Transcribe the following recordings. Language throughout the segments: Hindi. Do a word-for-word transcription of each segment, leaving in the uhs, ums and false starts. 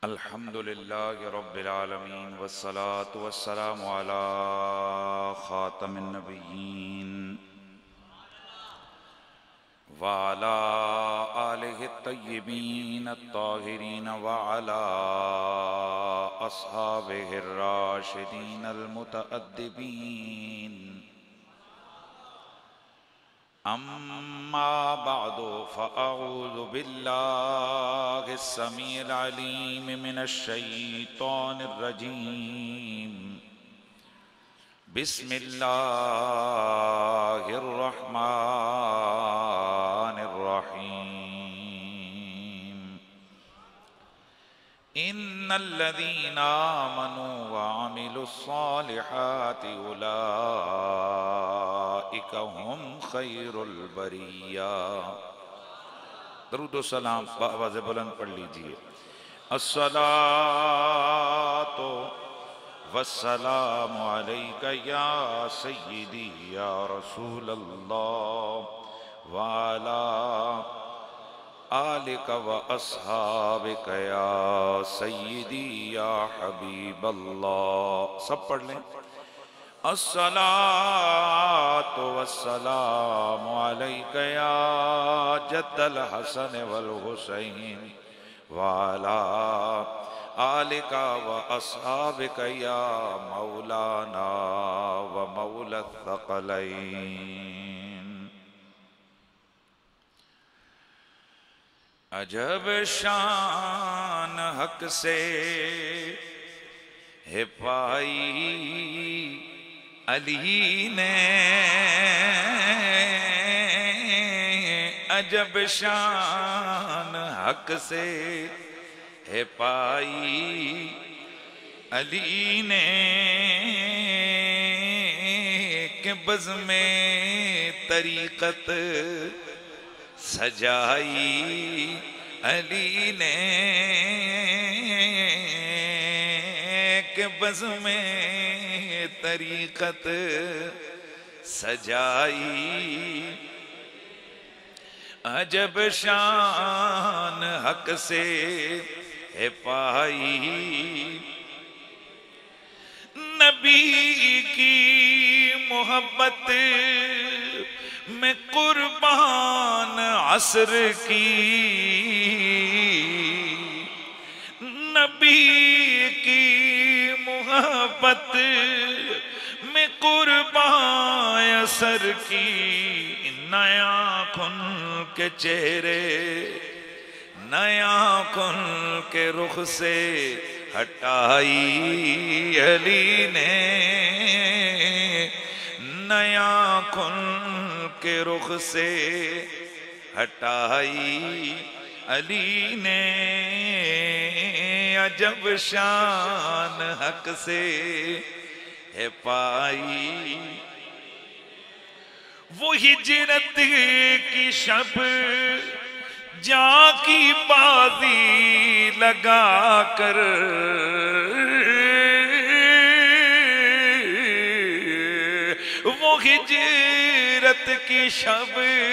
अल्हम्दुलिल्लाहि रब्बिल आलमीन वस्सलातु वस्सलामु अला खातमिन नबिय्यीन व अला आलिहि तय्यिबीन अत्ताहिरीन व अला अस्हाबिहि राशिदीन अलमुतअद्दिबीन। अम्मा बअदु फ़अऊज़ु बिल्लाहि अस्समीइल अलीम मिनश शैतानिर रजीम। बिस्मिल्लाहिर रहमानिर रहीम। इन्नल्लज़ीना आमनू व अमिलुस्सालिहाति उलाइका हुम खैरुल बरिया। दरूद व सलाम आवाज़ बुलंद पढ़ लीजिए। अस्सलातु वस्सलामु अलैका या सय्यिदी या रसूलल्लाह व अला आलिका व अस्हाबिका या सय्यिदी या हबीबल्लाह। सब पढ़ लें। अस्सलातु वस्सलामु अलैका या जद्दल हसन वल हुसैन व अला आलिका व अस्हाबिका या मौलाना व मौला थक़लैन। अजब शान हक से है पाई अली ने, अजब शान हक से है पाई अली ने, के बज़ में तरीक़त सजाई अली ने, के बज़ में तरीक़त सजाई। अजब शान हक से है पाई नबी की मोहब्बत में कुर्बान असर की, नबी की मोहब्बत में कुर्बान असर की। नया खुन के चेहरे नया खुन के रुख से हटाई अली ने, नया खुन के रुख से हटाई अली ने। अजब शान हक से है पाई वो हिजरत की शब जाकी बाजी लगा कर, वो हिजरत की शब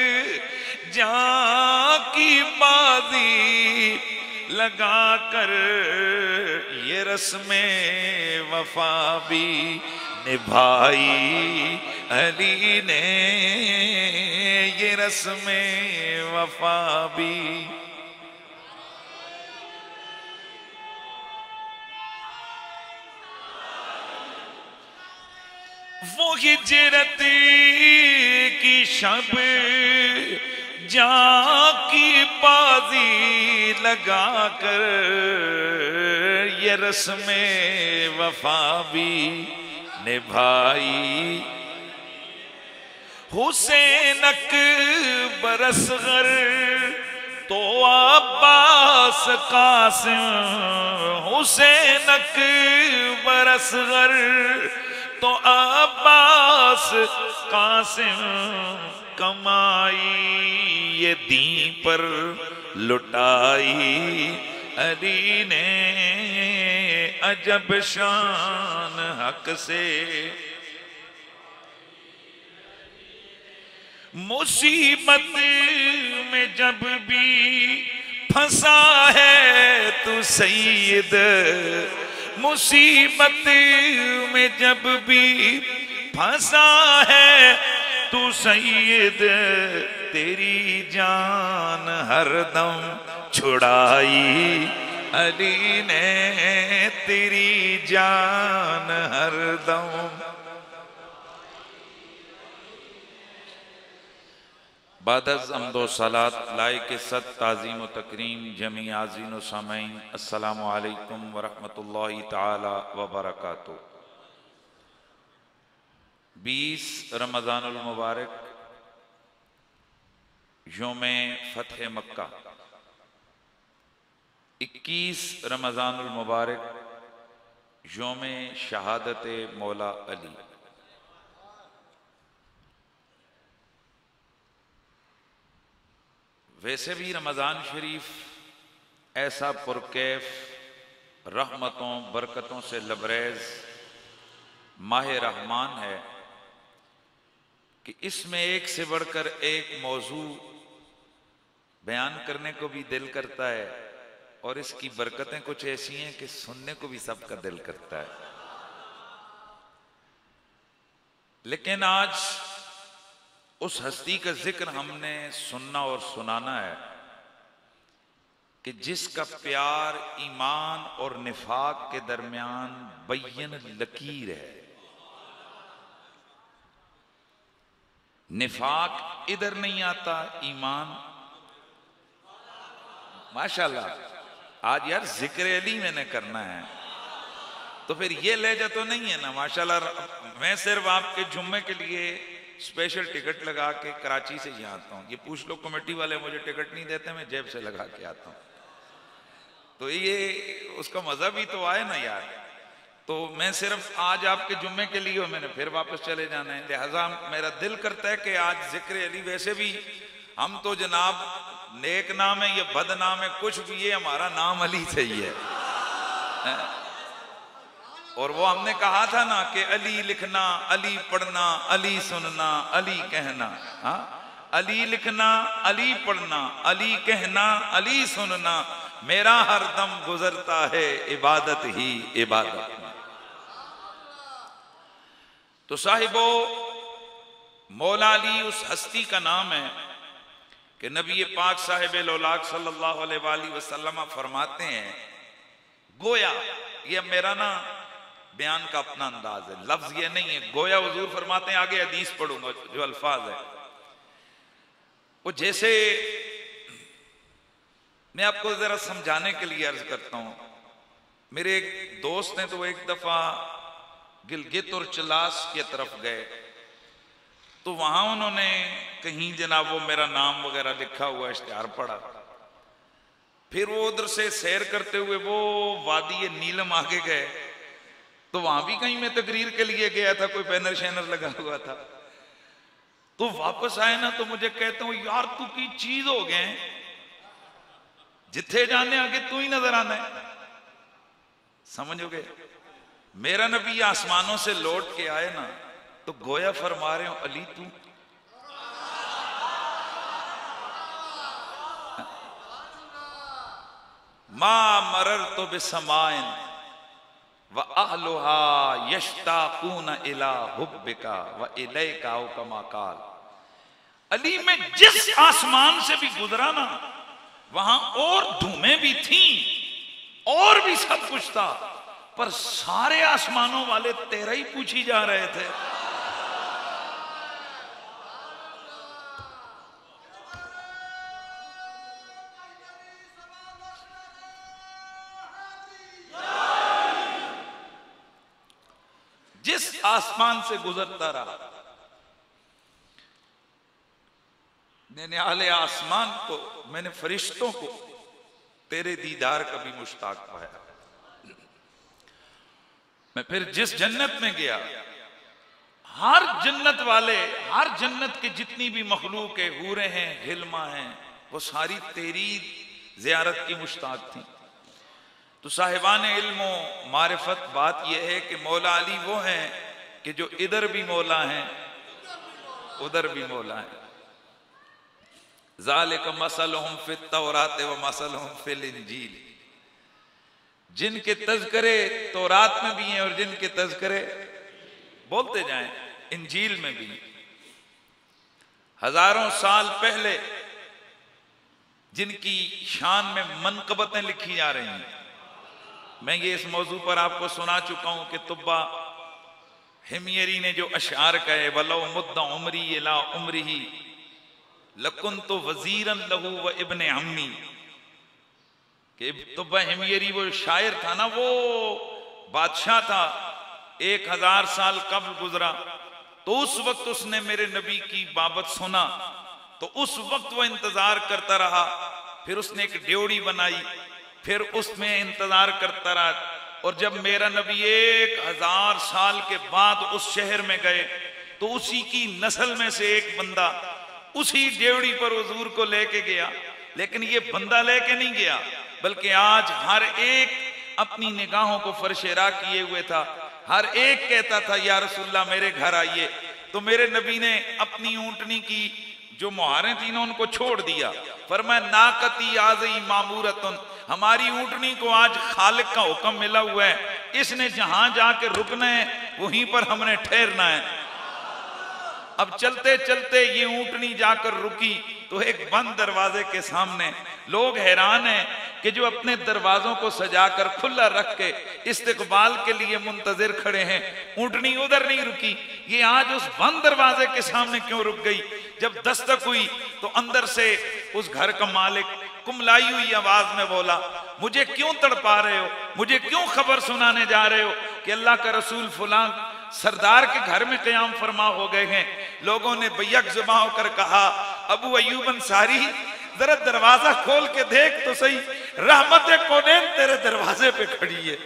जाकी बाजी लगा कर, ये रस्मे वफा भी निभाई अली ने, ये रस्मे वफा भी। वो हिजरत की शब जाकी बाजी लगा कर, ये रस्मे वफा भी निभाई। हुसैन अकबर असग़र तो अब्बास कासिम, हुसैन अकबर असग़र तो अब्बास कासिम, कमाई ये दीन पर लुटाई अली ने। अजब शान हक से मुसीबत में जब भी फंसा है तू तू सैयद, मुसीबत में जब भी फंसा है तू सैयद, तेरी जान हरदम छुड़ाई अली ने, तेरी जान हरदम। बादज़ अम्दो सलात लाइक सद ताज़ीम व तकरीम जमी आज़ीन व सामईन, अस्सलामु अलैकुम व रहमतुल्लाहि ताला व बरकातुहू। बीस रमज़ानुल मुबारक यौमे फ़तह मक्का, इक्कीस रमज़ानुल मुबारक यौमे शहादत मौला अली। वैसे भी रमज़ान शरीफ ऐसा पुरकैफ रहमतों बरकतों से लबरेज माह रहमान है कि इसमें एक से बढ़कर एक मौजू बयान करने को भी दिल करता है, और इसकी बरकतें कुछ ऐसी हैं कि सुनने को भी सबका दिल करता है। लेकिन आज उस हस्ती का जिक्र हमने सुनना और सुनाना है कि जिसका प्यार ईमान और निफाक के दरमियान बैयन लकीर है। निफाक इधर नहीं आता, ईमान माशाल्लाह। आज यार जिक्र अली मैंने करना है तो फिर ये लहजा तो नहीं है ना माशाल्लाह। मैं सिर्फ आपके जुम्मे के लिए स्पेशल टिकट लगा के कराची से यहाँ आता हूँ। ये पूछ लो कमेटी वाले, मुझे टिकट नहीं देते, मैं जेब से लगा के आता हूँ। तो ये उसका मजा भी तो आए ना यार। तो मैं सिर्फ आज आपके जुम्मे के लिए, मैंने फिर वापस चले जाना है, लिहाजा मेरा दिल करता है कि आज जिक्र अली। वैसे भी हम तो जनाब नेक नाम है या बद नाम है कुछ भी, ये हमारा नाम अली सही है, है? और वो हमने कहा था ना कि अली लिखना, अली पढ़ना, अली सुनना, अली कहना। हाँ, अली लिखना, अली पढ़ना, अली कहना, अली सुनना, मेरा हर दम गुजरता है इबादत ही इबादत में। तो साहिबो, मौला अली उस हस्ती का नाम है कि नबी पाक साहिब लौलाक सल्लल्लाहु अलैहि वसल्लम फरमाते हैं, गोया, ये मेरा ना बयान का अपना अंदाज है, लफ्ज ये नहीं है, गोया हुजूर फरमाते हैं, आगे हदीस पढ़ूंगा जो अल्फाज है वो, जैसे मैं आपको जरा समझाने के लिए अर्ज करता हूं। मेरे एक दोस्त हैं तो वो एक दफा गिलगित और चलास की तरफ गए, तो वहां उन्होंने कहीं जनाब वो मेरा नाम वगैरह लिखा हुआ इश्तिहार पढ़ा। फिर वो उधर से सैर करते हुए वो वादी नीलम आगे गए, तो वहां भी कहीं मैं तकरीर के लिए गया था, कोई बैनर शैनर लगा हुआ था। तो वापस आए ना तो मुझे कहते हो यार तू की चीज हो गए, जिथे जाने आगे तू ही नजर आना है। समझोगे, मेरा नबी आसमानों से लौट के आए ना तो गोया फरमा रहे हो अली तू। मा मरर तो बेसमाइन व अहलुहा यश्ताकून इला हुब्बिका व इलैका कमा काल। अली में जिस आसमान से भी गुजरा ना वहां और धूमें भी थी और भी सब कुछ था, पर सारे आसमानों वाले तेरा ही पूछी जा रहे थे। जिस आसमान से गुजरता रहा, मैंने आले आसमान को, मैंने फरिश्तों को तेरे दीदार का भी मुश्ताक पाया। मैं फिर जिस जन्नत में गया, हर जन्नत वाले, हर जन्नत के जितनी भी मखलूक है, हूरे हैं, हिल्मा हैं, वो सारी तेरी जियारत की मुश्ताक थी। तो साहिबान इल्म मारिफत बात यह है कि मौला अली वो हैं कि जो इधर भी मौला हैं उधर भी मौला हैं। ज़ालिका मसलहुम फित तौरात व मसलहुम फिल इंजील। जिनके तज़किरे तौरात में भी हैं और जिनके तज़किरे बोलते जाएं इंजील में भी। हजारों साल पहले जिनकी शान में मनकबतें लिखी जा रही हैं, मैं ये इस मौजू पर आपको सुना चुका हूं कि तुब्बा हिमयरी ने जो अशार कहे, वलो मुद्दा उमरी इला उमरी लकुन तो वजीरन लहू व इब्ने अम्मी, कि तुब्बा हिमयरी वो शायर था ना, वो बादशाह था, एक हजार साल कब्ल गुजरा, तो उस वक्त उसने मेरे नबी की बाबत सुना, तो उस वक्त वो इंतजार करता रहा। फिर उसने एक ड्योड़ी बनाई, फिर उसमें इंतजार करता रहा, और जब मेरा नबी एक हजार साल के बाद उस शहर में गए तो उसी की नस्ल में से एक बंदा उसी ड्योड़ी पर हुजूर को लेके गया। लेकिन ये बंदा लेके नहीं गया, बल्कि आज हर एक अपनी निगाहों को फरशेरा किए हुए था। हर एक कहता था या रसूलल्लाह मेरे घर आइए। तो मेरे नबी ने अपनी ऊंटनी की जो मुहारें थी ना उनको छोड़ दिया, फरमाया नाकती आज़ी मामूरतुन, हमारी ऊंटनी को आज खालिक का हुक्म मिला हुआ है, इसने जहां जाके रुकना है वहीं पर हमने ठहरना है। अब चलते चलते ये ऊंटनी जाकर रुकी तो एक बंद दरवाजे के सामने लोग हैरान हैं कि जो अपने दरवाजों को सजाकर खुला रख के इस्तकबाल के लिए मुंतजिर खड़े हैं, ऊंटनी उधर नहीं रुकी, ये आज उस बंद दरवाजे के सामने क्यों रुक गई। जब दस्तक हुई तो अंदर से उस घर का मालिक कुमलाई हुई आवाज में बोला, मुझे क्यों तड़पा रहे हो, मुझे क्यों खबर सुनाने जा रहे हो कि अल्लाह का रसूल फुलां सरदार के घर में कयाम फरमा हो गए हैं। लोगों ने बैक जुबां होकर कहा, अबू अयूब अंसारी जरा दरवाजा खोल के देख तो सही, रहमत कौनैन तेरे दरवाजे पे खड़ी है।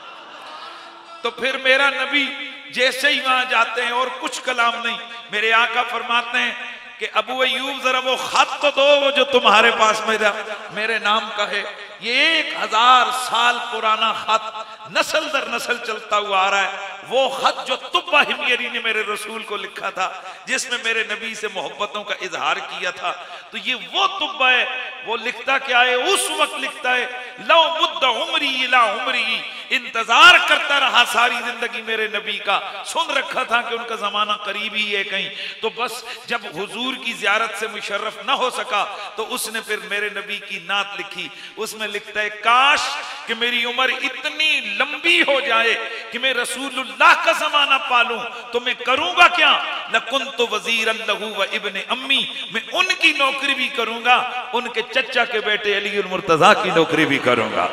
तो फिर मेरा नबी जैसे ही वहां जाते हैं और कुछ कलाम नहीं, मेरे आका फरमाते हैं कि अबू अयूब जरा वो खत तो दो वो जो तुम्हारे पास मेरा मेरे नाम का है। ये एक हजार साल पुराना खत नस्ल दर नस्ल चलता हुआ आ रहा है, वो खत जो तुब्बा हिमयरी ने मेरे रसूल को लिखा था, जिसमें मेरे नबी से मोहब्बतों का इजहार किया था। तो ये वो तुब्बा है, वो लिखता क्या है, उस वक्त लिखता है लो मुद्दा उमरी इला उमरी, इंतजार करता रहा सारी जिंदगी मेरे नबी का, सुन रखा था कि उनका जमाना करीब ही है कहीं, तो बस जब हुजूर की जियारत से मुशर्रफ ना हो सका तो उसने फिर मेरे नबी की नात लिखी। उसमें लिखता है, काश कि मेरी उम्र इतनी लंबी हो जाए कि मैं रसूलुल्लाह का जमाना पालूं, तो मैं करूंगा क्या, लकुन्तु वज़ीरन लहू व इब्ने अम्मी, मैं उनकी नौकरी भी करूंगा, उनके चचा के बेटे अली उल मुर्तजा की नौकरी भी करूंगा।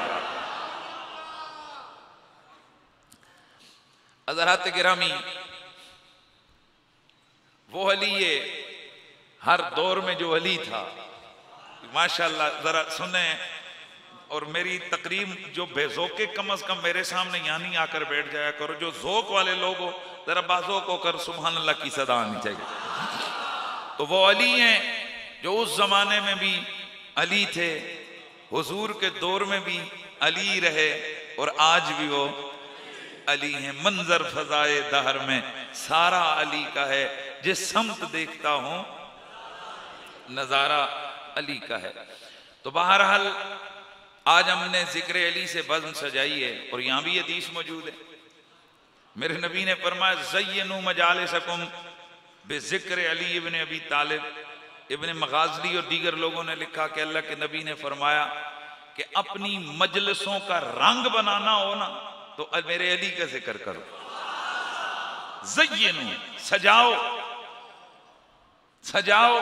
हज़रात गिरामी, वो अली ये हर दौर में जो अली था माशाअल्लाह, जरा सुने और मेरी तकरीम जो बेजोके कम अज कम मेरे सामने यहाँ नहीं आकर बैठ जाया करो, जो जोक वाले लोग हो जरा बाजोक होकर सुभान अल्लाह की सदा आनी चाहिए। तो वो अली हैं जो उस जमाने में भी अली थे, हुजूर के दौर में भी अली रहे और आज भी वो अली हैं। मंजर फजाए दहर में सारा अली का है, जिस समत देखता हूं नजारा अली का है। तो बहरहाल आज हमने जिक्र अली से बज़्म सजाई है और यहां भी हदीस मौजूद है। मेरे नबी ने फरमाया, ज़य्यनू मजालिसकुम बिज़िक्र अली इब्न अबी तालिब। इब्न मगाज़ली और दीगर लोगों ने लिखा कि अल्लाह के नबी ने फरमाया कि अपनी मजलिसों का रंग बनाना हो ना तो मेरे अली का जिक्र करो। ज़य्यनू, सजाओ सजाओ।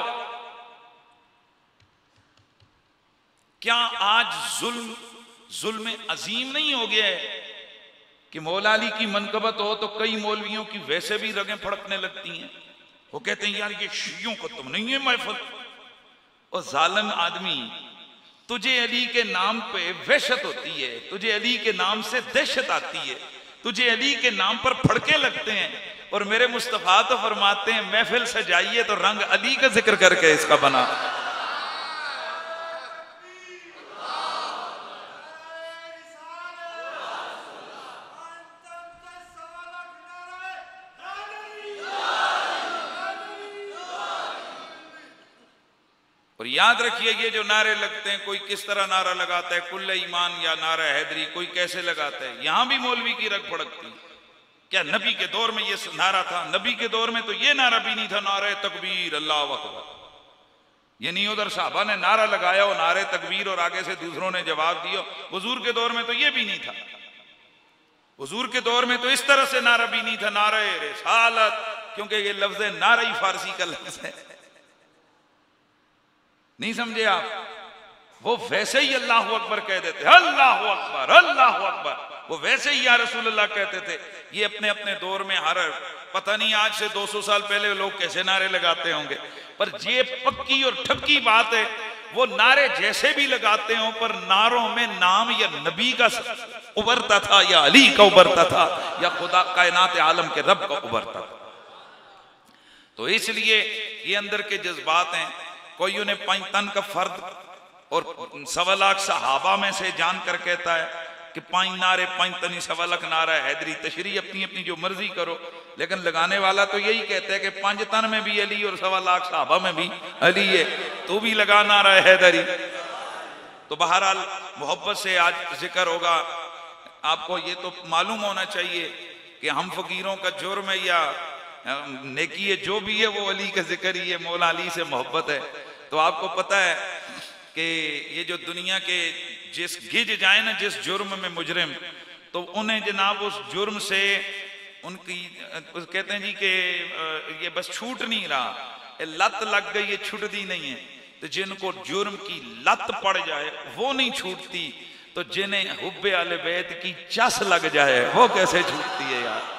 क्या आज जुल्म जुल्म अजीम नहीं हो गया है कि मौला अली की मनकबत हो तो कई मौलवियों की वैसे भी रगें फड़कने लगती हैं। वो कहते हैं यार ये शियों को तुम नहीं है महफिल। और जालिम आदमी, तुझे अली के नाम पे वहशत होती है, तुझे अली के नाम से दहशत आती है, तुझे अली के नाम पर फड़के लगते हैं, और मेरे मुस्तफा तो फरमाते हैं महफिल सजाइए तो रंग अली का जिक्र करके इसका बना। और और याद रखिए ये जो नारे लगते हैं, कोई किस तरह नारा लगाता है, कुल्ले ईमान या नारा हैदरी, कोई कैसे लगाता है, यहां भी मौलवी की रग फड़कती। क्या नबी के दौर में ये नारा था? नबी के दौर में तो ये नारा भी नहीं था, नारे तकबीर अल्लाह अकबर। ये नहीं उधर साहबा ने नारा लगाया और नारे तकबीर और आगे से दूसरों ने जवाब दिया। हुजूर के दौर में तो ये भी नहीं था। हुजूर के दौर में तो इस तरह से नारा भी नहीं था, नारे रिसालत, क्योंकि ये लफ्ज नारा ही फारसी का लफ्ज है। नहीं समझे आप? वो वैसे ही अल्लाह अकबर कह देते, अल्लाह अकबर अल्लाह अकबर, वो वैसे ही या रसूलुल्लाह कहते थे। ये अपने अपने दौर में हर, पता नहीं आज से दो सौ साल पहले लोग कैसे नारे लगाते होंगे, पर ये पक्की और ठक्की बात है, वो नारे जैसे भी लगाते हो पर नारों में नाम या नबी का उभरता था, या अली का उभरता था, या खुदा कायनात आलम के रब का उभरता था। तो इसलिए ये अंदर के जज्बात हैं। कोई उन्हें पांच तन का फर्द और सवा लाख सहाबा में से जानकर कहता है कि पांच नारे पांच तनी सवा लाख नारा हैदरी, तशरी अपनी अपनी जो मर्जी करो, लेकिन लगाने वाला तो यही कहते हैं कि पांच तन में भी अली और सवा लाख सहाबा में भी अली है, तो भी लगा नारा हैदरी। तो बहरहाल मोहब्बत से आज जिक्र होगा। आपको ये तो मालूम होना चाहिए कि हम फकीरों का जुर्म है या नेकी है, जो भी है वो अली का जिक्र ही है, मौला अली से मोहब्बत है। तो आपको पता है कि ये जो दुनिया के जिस गिज जाए ना जिस जुर्म में मुजरिम, तो उन्हें जनाब उस जुर्म से उनकी कहते हैं जी कि ये बस छूट नहीं रहा, लत लग गई, ये छूटती नहीं है। तो जिनको जुर्म की लत पड़ जाए वो नहीं छूटती, तो जिन्हें हुब्बे आले बैत की चस लग जाए वो कैसे छूटती है यार।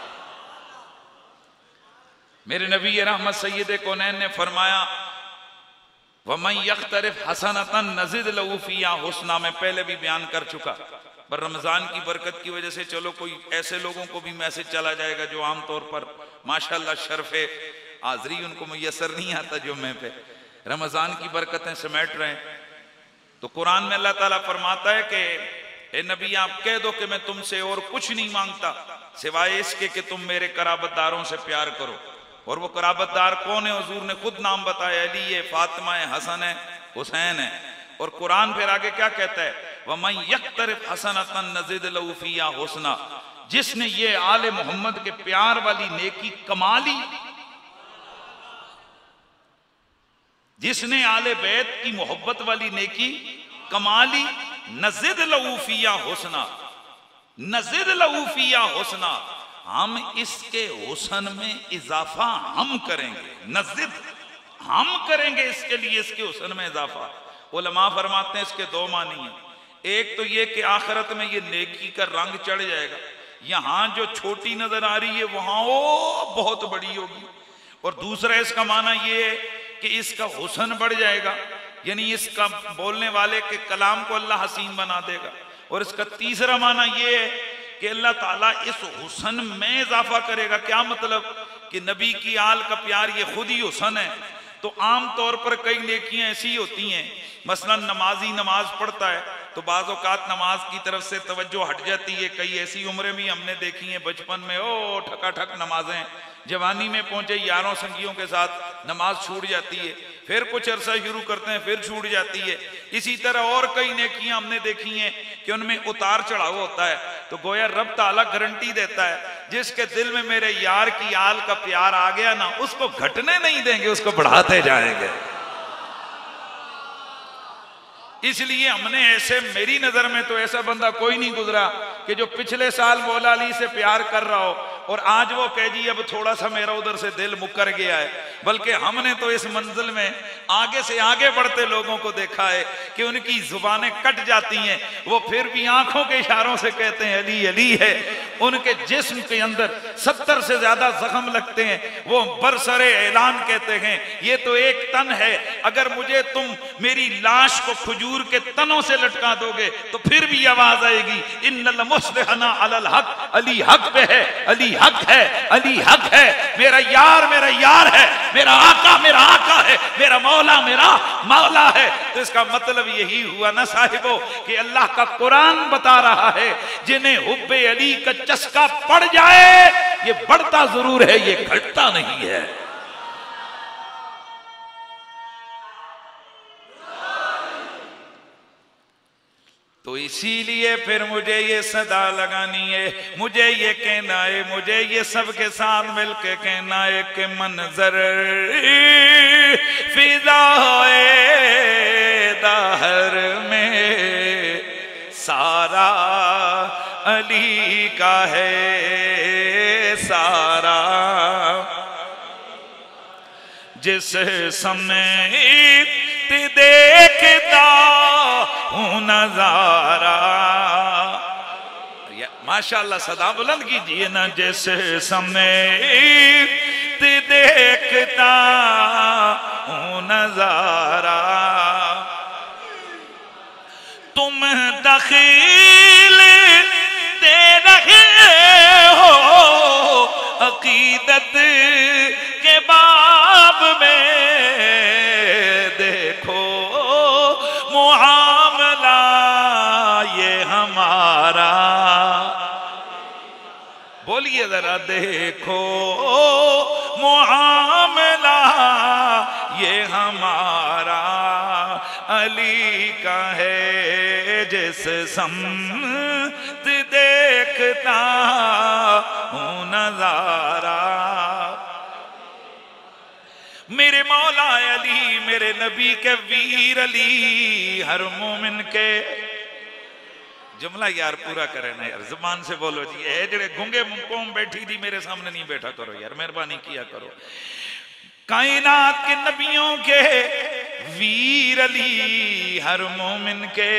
मेरे नबी रहमत सैयद कौनैन ने फरमाया, वमन यख्तरिफ हसनतन नज़िद लहू फ़ीहा हुस्ना, में पहले भी बयान कर चुका। पर रमजान की बरकत की वजह से चलो कोई ऐसे लोगों को भी मैसेज चला जाएगा जो आमतौर पर माशाल्लाह शर्फे हाज़री उनको मुयसर नहीं आता जुम्मे पे, रमजान की बरकतें समेट रहे हैं। तो कुरान में अल्लाह ताला फरमाता है कि ए नबी आप कह दो कि मैं तुमसे और कुछ नहीं मांगता सिवाय इसके कि तुम मेरे कराबतदारों से प्यार करो। और वो कराबतदार कौन है? हुजूर ने खुद नाम बताया, अली है, फातिमा है, हसन है, हुसैन है। और कुरान फिर आगे क्या कहता है? वमन यख्तरिफ हसनतन नज़िद लहू फ़ीहा हुस्ना, जिसने ये आले मोहम्मद के प्यार वाली नेकी कमा ली, जिसने आले बैत की मोहब्बत वाली नेकी कमा ली, नज़िद लहू फ़ीहा हुस्ना, नज़िद लहू फ़ीहा हुस्ना, हम इसके हुस्न में इजाफा हम करेंगे, नज़िद हम करेंगे इसके लिए, इसके हुस्न में इजाफा। उलमा फरमाते हैं इसके दो मानी हैं। एक तो ये कि आखिरत में ये नेकी का रंग चढ़ जाएगा, यहां जो छोटी नजर आ रही है वहां वो बहुत बड़ी होगी। और दूसरा इसका माना ये है कि इसका हुस्न बढ़ जाएगा, यानी इसका बोलने वाले के कलाम को अल्लाह हसीन बना देगा। और इसका तीसरा माना ये है कि अल्लाह ताला इस हुस्न में इजाफा करेगा। क्या मतलब? कि नबी की आल का प्यार ये खुद ही हुस्न है। तो आम तौर पर कई नेकियां ऐसी होती हैं, मसलन नमाजी नमाज पढ़ता है तो बाज़ औक़ात नमाज की तरफ से तवज्जो हट जाती है। कई ऐसी उम्रें भी हमने देखी हैं, बचपन में ओ ठकाठक नमाजें, जवानी में पहुंचे यारों संगियों के साथ नमाज छूट जाती है, फिर कुछ अरसा शुरू करते हैं फिर छूट जाती है। इसी तरह और कई नेकियां हमने देखी हैं कि उनमें उतार चढ़ाव होता है। तो गोया रब ताला गारंटी देता है, जिसके दिल में मेरे यार की आल का प्यार आ गया ना, उसको घटने नहीं देंगे, उसको बढ़ाते जाएंगे। इसलिए हमने ऐसे, मेरी नजर में तो ऐसा बंदा कोई नहीं गुजरा कि जो पिछले साल मौला अली से प्यार कर रहा हो और आज वो कह जी अब थोड़ा सा मेरा उधर से दिल मुकर गया है। बल्कि हमने तो इस मंजिल में आगे से आगे बढ़ते लोगों को देखा है कि उनकी जुबानें कट जाती हैं, वो फिर भी आंखों के इशारों से कहते हैं अली अली है। उनके जिस्म के अंदर सत्तर से ज्यादा जख्म लगते हैं, वो बरसरे ऐलान कहते हैं ये तो एक तन है, अगर मुझे तुम मेरी लाश को खजूर के तनों से लटका दोगे तो फिर भी आवाज आएगी इन्नल मुस्लिहना अलल हक, अली हक पे है, अली हक है, अली हक है, मेरा यार मेरा यार है, मेरा आका मेरा आका है, मेरा मौला मेरा मौला है। तो इसका मतलब यही हुआ ना साहिबो कि अल्लाह का कुरान बता रहा है जिन्हें हुब्बे अली का चस्का पड़ जाए ये बढ़ता जरूर है, ये घटता नहीं है। तो इसीलिए फिर मुझे ये सदा लगानी है, मुझे ये कहना है, मुझे ये सबके साथ मिलके कहना है कि मंजर फिजाए दहर में सारा अली का है सारा। जिस समय देखता हूँ नजारा, माशाल्लाह सदा बुलंद कीजिए ना। जिस समय देखता हूँ नजारा, तुम दखील दे रहे हो अकीदत के बाब में, देखो मुआमला ये हमारा। बोलिए जरा, देखो मुआमला ये हमारा अली का है। जिस समत देखता हूँ नजारा, मेरे मौला अली मेरे नबी के वीर अली हर मोमिन के। जुमला यार पूरा करे ना यार, जुबान से बोलो जी। ए जड़े गूंगे कौम बैठी थी मेरे सामने नहीं बैठा करो यार, मेहरबानी किया करो। कायनात के नबियों के वीर अली हर मोमिन के,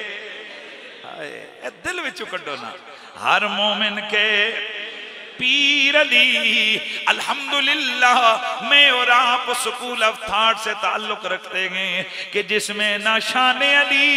दिल विच कड्डो ना, हर मोमिन के पीर अली। अल्हम्दुलिल्लाह मैं और आप स्कूल ऑफ थॉट से ताल्लुक रखते हैं कि जिसमें ना शान अली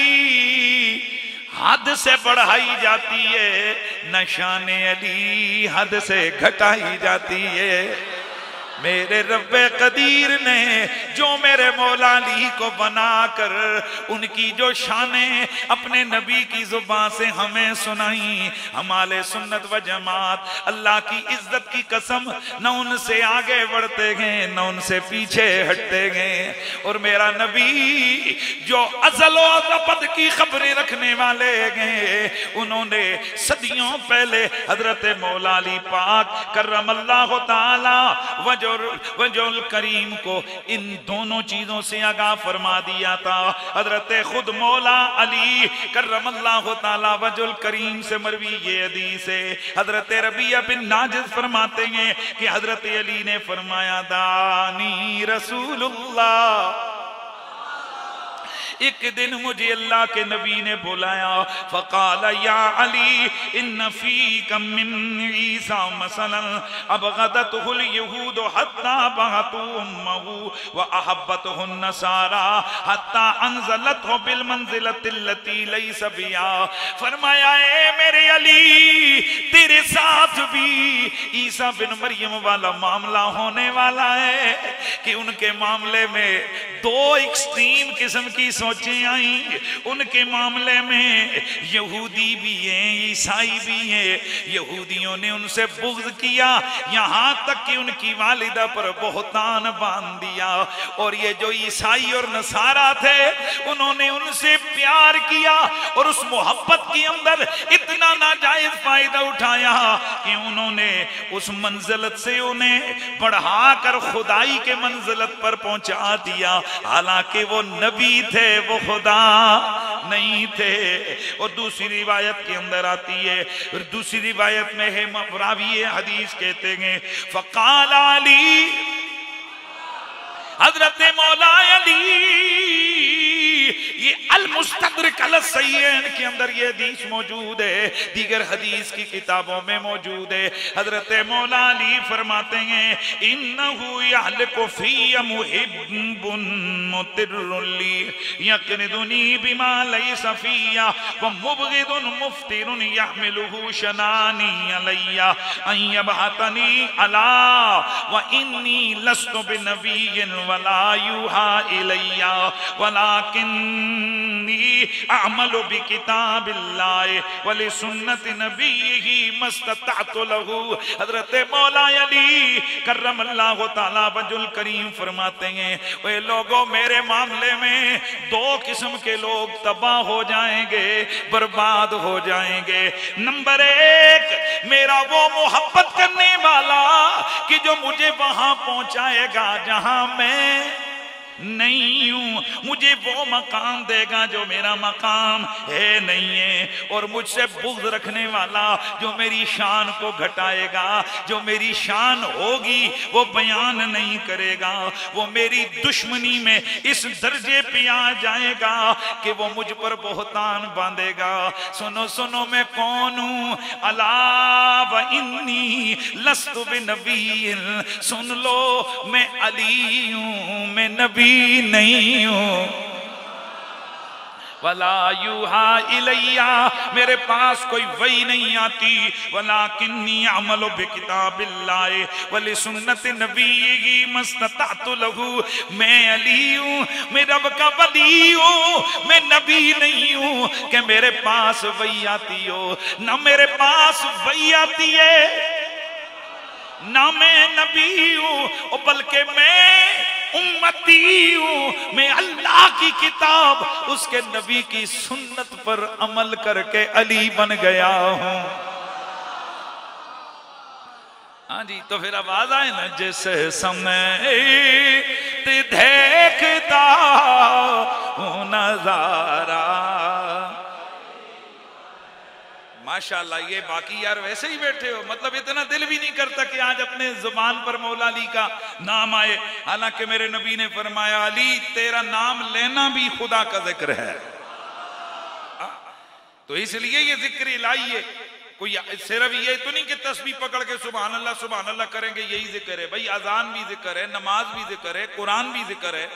हद से बढ़ाई जाती है, न शान अली हद से घटाई जाती है। मेरे रब्बे कदीर ने जो मेरे मौला अली को बनाकर उनकी जो शानें अपने नबी की जुबान से हमें सुनाई, हमारे सुन्नत व जमात अल्लाह की इज्जत की कसम न उनसे आगे बढ़ते गए न उनसे पीछे हटते गए। और मेरा नबी जो अज़ल व अबद की खबरें रखने वाले गए, उन्होंने सदियों पहले हजरत मौला अली पाक करमल्लाहु ताला वजह वजहुल करीम को इन दोनों चीजों से आगाह फरमा दिया था। हजरत खुद मौला अली करमल्लाहु ताला वजहुल करीम से मरवी ये हदीस है। हजरत रबिया बिन नाजिस फरमाते हैं कि हजरत अली ने फरमाया, दानी रसूलुल्लाह, एक दिन मुझे अल्लाह के नबी ने बुलाया। फ़क़ाल या अली इन्न फ़ीक मिन ईसा मसलन अबग़दतहुल यहूद हत्ता बअतू उम्महु व अहब्बतहु नसारा हत्ता अनज़लतहु बिल मंज़िलतिल्लती लैसा बिहा। फरमाया, ए मेरे अली, तेरे साथ भी ईसा बिन मरियम वाला मामला होने वाला है कि उनके मामले में दो एक्सट्रीम किस्म की सोचें आई। उनके मामले में यहूदी भी हैं, ईसाई भी हैं। यहूदियों ने उनसे बुग़्ज़ किया, यहाँ तक कि उनकी वालिदा पर बहुतान बांध दिया। और ये जो ईसाई और नसारा थे, उन्होंने उनसे प्यार किया और उस मोहब्बत के अंदर इतना नाजायज फायदा उठाया कि उन्होंने उस मंजिलत से उन्हें बढ़ाकर खुदाई के मंजिलत पर पहुंचा दिया। हालांकि वो नबी थे, वो खुदा नहीं थे। और दूसरी रिवायत के अंदर आती है, दूसरी रिवायत में है, रावी हदीस कहते हैं, फ़क़ाल अली, हजरत मौला अली, ये अल मुस्तदरक अल सहीहैन के अंदर ये हदीस मौजूद है, दीगर हदीस की किताबों में मौजूद है। हजरत मौला अली फरमाते हैं, इन्नहु यहलिकु फ़िय्या मुहिब्बुन मुतिर्रुन ली यक़निदुनी बिमा लैसा फ़िय्या व मुबग़िदुन मुफ़्तिरुन यहमिलुहु शनानी अलैया अन यबअतनी अला व इन्नी लस्तु बिनबिय्यिन वला युहा इलैया वलाकिन इन्नी अमलु बि किताबिल्लाहि व लि सुन्नति नबीही मस्ततअतु लहू। हजरत मौला अली करमल्लाहु तआला वजुल करीम फरमाते हैं, वे लोगों मेरे मामले में दो किस्म के लोग तबाह हो जाएंगे, बर्बाद हो जाएंगे। नंबर एक, मेरा वो मोहब्बत करने वाला कि जो मुझे वहां पहुंचाएगा जहां मैं नहीं हूं, मुझे वो मकाम देगा जो मेरा मकाम है नहीं है। और मुझसे बुग़्ज़ रखने वाला जो मेरी शान को घटाएगा, जो मेरी शान होगी वो बयान नहीं करेगा, वो मेरी दुश्मनी में इस दर्जे पे आ जाएगा कि वो मुझ पर बहुतान बांधेगा। सुनो सुनो मैं कौन हूं, अला व इन्नी लस्तु बिनबीन, सुन लो मैं अली हूं, मैं नबी नहीं हूं। वला युहा इलैया, मेरे पास कोई वही नहीं आती। वलाकिन्नी अमलु बिकिताबिल्लाहि व लि सुन्नति नबीही मस्ततअतु लहू, मैं अली हूं, मैं रब का वली हूं, मैं नबी नहीं हूं कि मेरे पास वही आती हो। ना मेरे पास वही आती है, ना मैं नबी हूं, बल्कि मैं उम्मती हूं। मैं अल्लाह की किताब, उसके नबी की सुन्नत पर अमल करके अली बन गया हूं। हाँ जी, तो फिर आवाज आए ना, जिस समय देखता हूं नजारा। माशाल्लाह, ये बाकी यार वैसे ही बैठे हो, मतलब इतना दिल भी नहीं करता कि आज अपने जुबान पर मौला अली का नाम आए। हालांकि मेरे नबी ने फरमाया, अली तेरा नाम लेना भी खुदा का जिक्र है। तो इसलिए ये जिक्र इलाही है। कोई सिर्फ ये तो नहीं कि तस्बीह पकड़ के सुभान अल्लाह सुभान अल्लाह करेंगे यही जिक्र है। भाई अजान भी जिक्र है, नमाज भी जिक्र है, कुरान भी जिक्र है।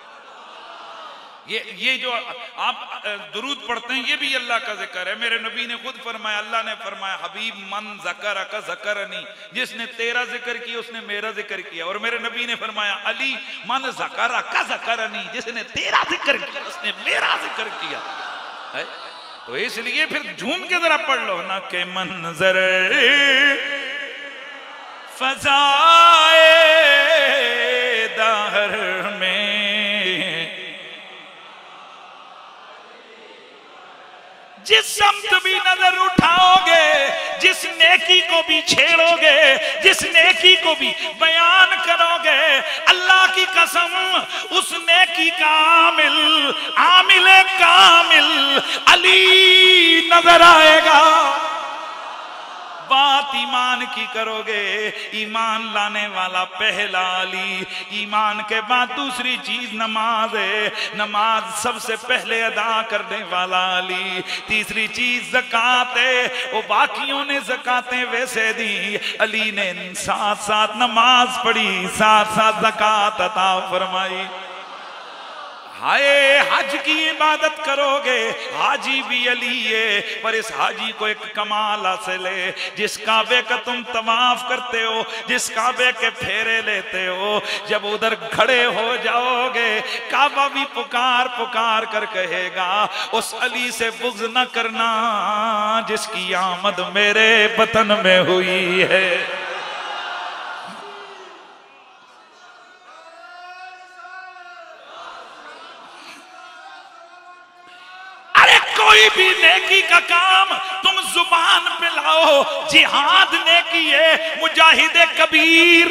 ये ये जो आप दुरूद पढ़ते हैं ये भी अल्लाह का जिक्र है। मेरे नबी ने खुद फरमाया, अल्लाह ने फरमाया, हबीब मन ज़कर का ज़करनी, जिसने तेरा जिक्र किया उसने मेरा जिक्र किया। और मेरे नबी ने फरमाया, अली मन ज़कर का ज़करनी, जिसने तेरा जिक्र किया उसने मेरा जिक्र किया है। तो इसलिए फिर झूम के जरा पढ़ लो ना, के मंजर फज़ाए दहर में जिस समत भी नजर उठाओगे, जिस नेकी को भी छेड़ोगे, जिस नेकी को भी बयान करोगे, अल्लाह की कसम उस नेकी का आमिल आमिल कामिल अली नजर आएगा। बात ईमान की करोगे, ईमान लाने वाला पहला अली। ईमान के बाद दूसरी चीज नमाज है, नमाज सबसे पहले अदा करने वाला अली। तीसरी चीज ज़कात है, वो बाकियों ने ज़कातें वैसे दी, अली ने साथ साथ नमाज पढ़ी, साथ साथ ज़कात अता फरमाई। हाय हज की इबादत करोगे, हाजी भी अली है, पर इस हाजी को एक कमाल हासिल है। जिस काबे का तुम तवाफ करते हो, जिस काबे के फेरे लेते हो, जब उधर खड़े हो जाओगे काबा भी पुकार पुकार कर कहेगा, उस अली से बुग़्ज़ न करना जिसकी आमद मेरे वतन में हुई है। कोई भी नेकी का काम तुम जुबान पे लाओ, जिहाद नेकी है, मुजाहिद कबीर।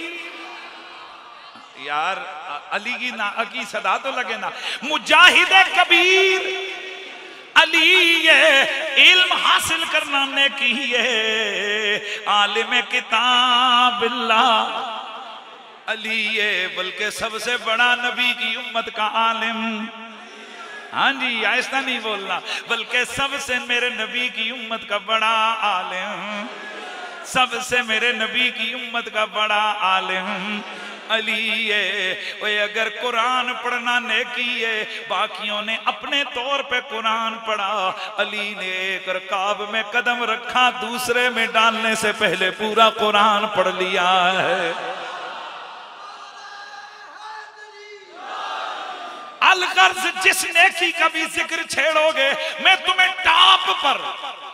यार अली की ना की सदा तो लगे ना, मुजाहिद कबीर अली है। इल्म हासिल करना नेकी है, आलिम किताबिल्लाह अली है, बल्कि सबसे बड़ा नबी की उम्मत का आलिम। हाँ जी, आहिस्ता नहीं बोलना, बल्कि सबसे मेरे नबी की उम्मत का बड़ा आलिम, सबसे मेरे नबी की उम्मत का बड़ा आलिम अली है। ओए अगर कुरान पढ़ना नेकी है, बाकियों ने अपने तौर पे कुरान पढ़ा, अली ने एक रकाब में कदम रखा, दूसरे में डालने से पहले पूरा कुरान पढ़ लिया है। अलका गर्ज जिस नेकी का भी जिक्र छेड़ोगे मैं तुम्हें टॉप पर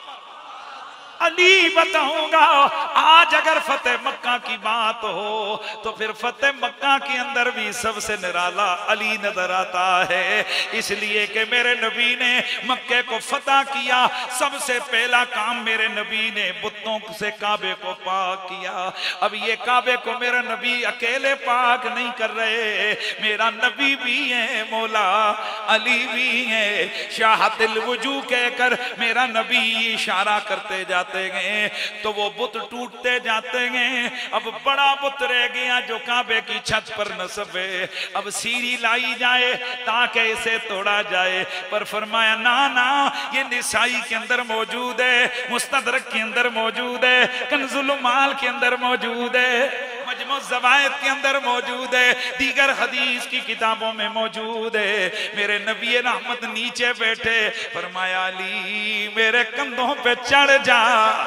अली बताऊंगा। आज अगर फतेह मक्का की बात हो तो फिर फतेह मक्का के अंदर भी सबसे निराला अली नजर आता है, इसलिए कि मेरे नबी ने मक्के को फतह किया। सबसे पहला काम मेरे नबी ने बुतों से काबे को पाक किया। अब ये काबे को मेरा नबी अकेले पाक नहीं कर रहे, मेरा नबी भी है, मौला अली भी है। शाहतिल वजू कहकर मेरा नबी इशारा करते जाते गए तो वो बुत टूटते जाते गए। अब बड़ा बुत रह गया जो काबे की छत पर नस्ब है। अब सीढ़ी लाई जाए ताकि इसे तोड़ा जाए, पर फरमाया ना ना, ये निसाई के अंदर मौजूद है, मुस्तदरक के अंदर मौजूद है, कंजुल माल के अंदर मौजूद है, मजमू ज़वाइद के अंदर मौजूद है, दीगर हदीस की किताबों में मौजूद है। मेरे नबी रहमत नीचे बैठे, फरमाया अली मेरे कंधों पे चढ़ जा।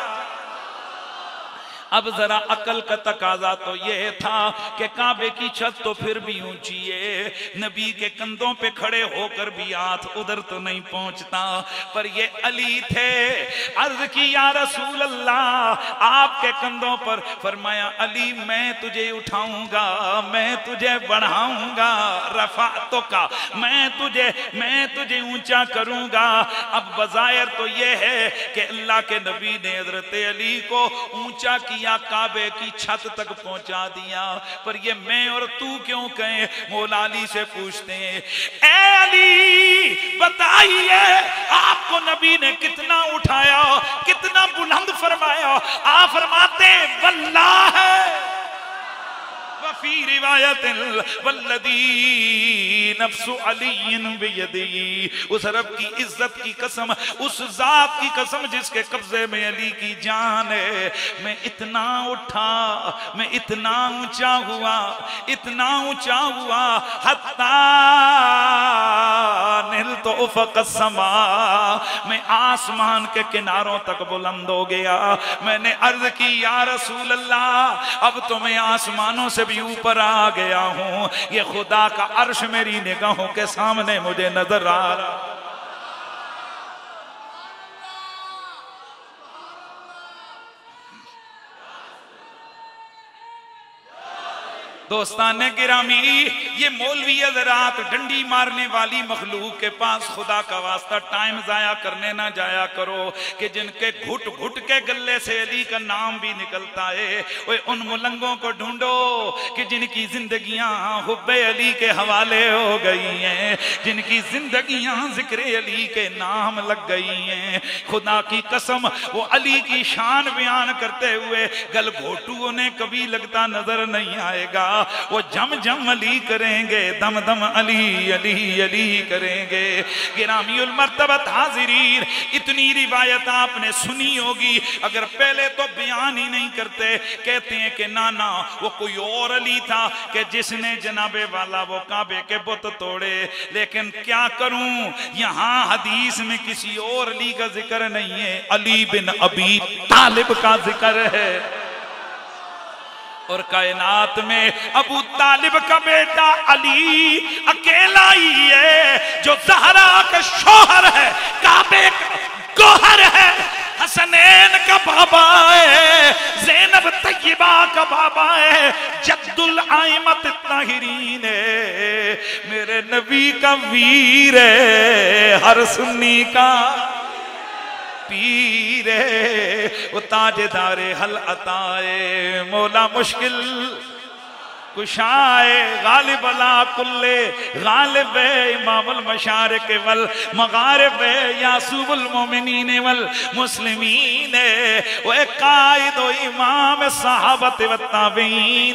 अब जरा अकल का तकाजा तो ये था कि काबे की छत तो फिर भी ऊंची है, नबी के कंधों पे खड़े होकर भी हाथ उधर तो नहीं पहुंचता, पर ये अली थे। अर्ज की या रसूल अल्लाह आपके कंधों पर, फरमाया अली मैं तुझे उठाऊंगा, मैं तुझे बढ़ाऊंगा, रफा तो का मैं तुझे मैं तुझे ऊंचा करूंगा। अब बज़ाहिर तो ये है कि अल्लाह के नबी ने हजरत अली को ऊंचा किया, काबे की छत तक पहुंचा दिया, पर ये मैं और तू क्यों कहें? मौला अली से पूछते हैं, ए अली बताइए आपको नबी ने कितना उठाया, कितना बुलंद फरमाया? आप फरमाते वल्लाह वफी रिवायत वल्लदी नफ्सु अलीन बियदी, उस रब की इज्जत की कसम, उस जात की कसम जिसके कब्जे में अली की जान है, मैं इतना उठा, मैं इतना ऊंचा हुआ, इतना ऊंचा हुआ, हत्ता निल तो उफक समा, मैं आसमान के किनारों तक बुलंद हो गया। मैंने अर्ज की या रसूल अल्लाह अब तो मैं आसमानों से भी ऊपर आ गया हूं, ये खुदा का अर्श मेरी निगाहों के सामने मुझे नजर आ रहा। दोस्ताने गिरामी, ये मौलवी हज़रात डंडी मारने वाली मखलूक के पास खुदा का वास्ता टाइम जाया करने ना जाया करो कि जिनके घुट घुट के गले से अली का नाम भी निकलता है। वो उन मुलंगों को ढूंढो कि जिनकी जिंदगियां हुब्बे अली के हवाले हो गई हैं, जिनकी जिंदगियां जिक्र अली के नाम लग गई हैं। खुदा की कसम वो अली की शान बयान करते हुए गल घोटू उन्हें कभी लगता नजर नहीं आएगा। वो जम जम अली करेंगे, दम दम अली अली अली करेंगे। गिरामीउल मर्तबत हाजिरीन, इतनी रिवायत आपने सुनी होगी, अगर पहले तो बयान ही नहीं करते। कहते हैं कि ना ना वो कोई और अली था कि जिसने जनाबे वाला वो काबे के बुत तोड़े। लेकिन क्या करूं, यहां हदीस में किसी और अली का जिक्र नहीं है, अली बिन अबी तालिब का जिक्र है। और कायनात में अबू तालिब का बेटा अली अकेला ही है जो ज़हरा का शौहर है, काबे का गोहर है, हसनैन का बाबा है, ज़ैनब तय्यबा का बाबा है, जद्दुल आइमत ताहिरीन है, मेरे नबी का वीर है, हर सुन्नी का पीर है, वो ताजदारे हल अताए मौला मुश्किल कुशाए गालिब अला कुल्ले गालिब इमामुल मशारिक वल मगारिब यासूबुल मोमिनीन वल मुस्लिमीन, वो कायद व इमाम सहाबत व ताबीन,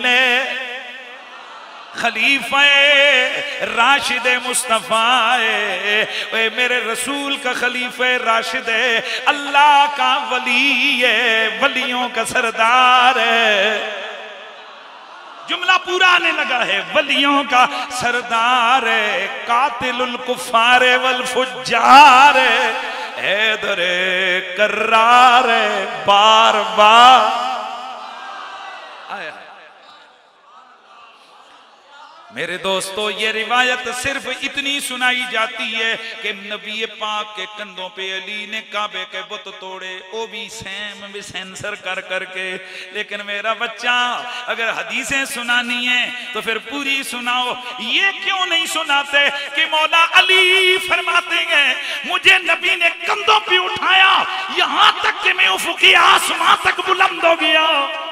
खलीफे राशिद मुस्तफ़ा, मेरे रसूल का खलीफे राशिद है, अल्लाह का वली है, वलियों का सरदार है। जुमला पूरा आने लगा है, वलियों का सरदार है, कातिलुल कुफार वल फुज्जार है, हैदर कर्रार है, बार बार आया। मेरे दोस्तों, ये रिवायत सिर्फ इतनी सुनाई जाती है कि नबी पाक के कंधों पे अली ने काबे के बुत तोड़े, वो भी सैम भी सेंसर कर करके। लेकिन मेरा बच्चा, अगर हदीसें सुनानी है तो फिर पूरी सुनाओ। ये क्यों नहीं सुनाते कि मौला अली फरमाते हैं मुझे नबी ने कंधों पे उठाया यहां तक कि मैं उफ़क़ी आसमां तक बुलंद हो गया।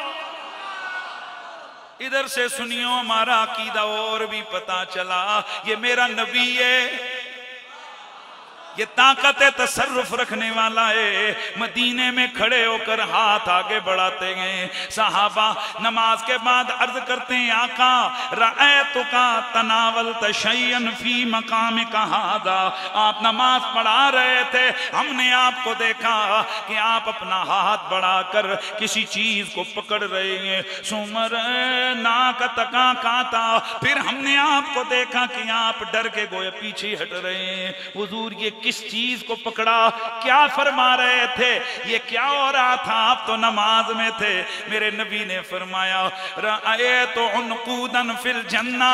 इधर से सुनियो, हमारा अकीदा और भी पता चला। ये मेरा नबी है, ये ताकत तसर्रुफ रखने वाला है। मदीने में खड़े होकर हाथ आगे बढ़ाते हैं। सहाबा नमाज के बाद अर्ज करते हैं आका रअयतुका तनावल तशय्यन फी मकाम हादा। आप नमाज पढ़ा रहे थे, हमने आपको देखा कि आप अपना हाथ बढ़ाकर किसी चीज को पकड़ रहे हैं। सुमर ना का तका काता, फिर हमने आपको देखा कि आप डर के गोया पीछे हट रहे हैं। हुजूर ये किस चीज को पकड़ा, क्या फरमा रहे थे, ये क्या हो रहा था? आप तो नमाज में थे। मेरे नबी ने फरमाया रअयतु उनकूदन फिल जन्ना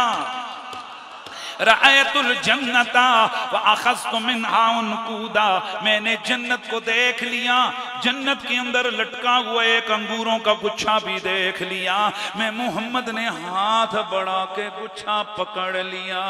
रअयतुल जन्नता व अखज़तु मिन्हा उनकूदा। मैंने जन्नत को देख लिया, जन्नत के अंदर लटका हुआ एक अंगूरों का गुच्छा भी देख लिया। मैं मोहम्मद ने हाथ बढ़ा के गुच्छा पकड़ लिया।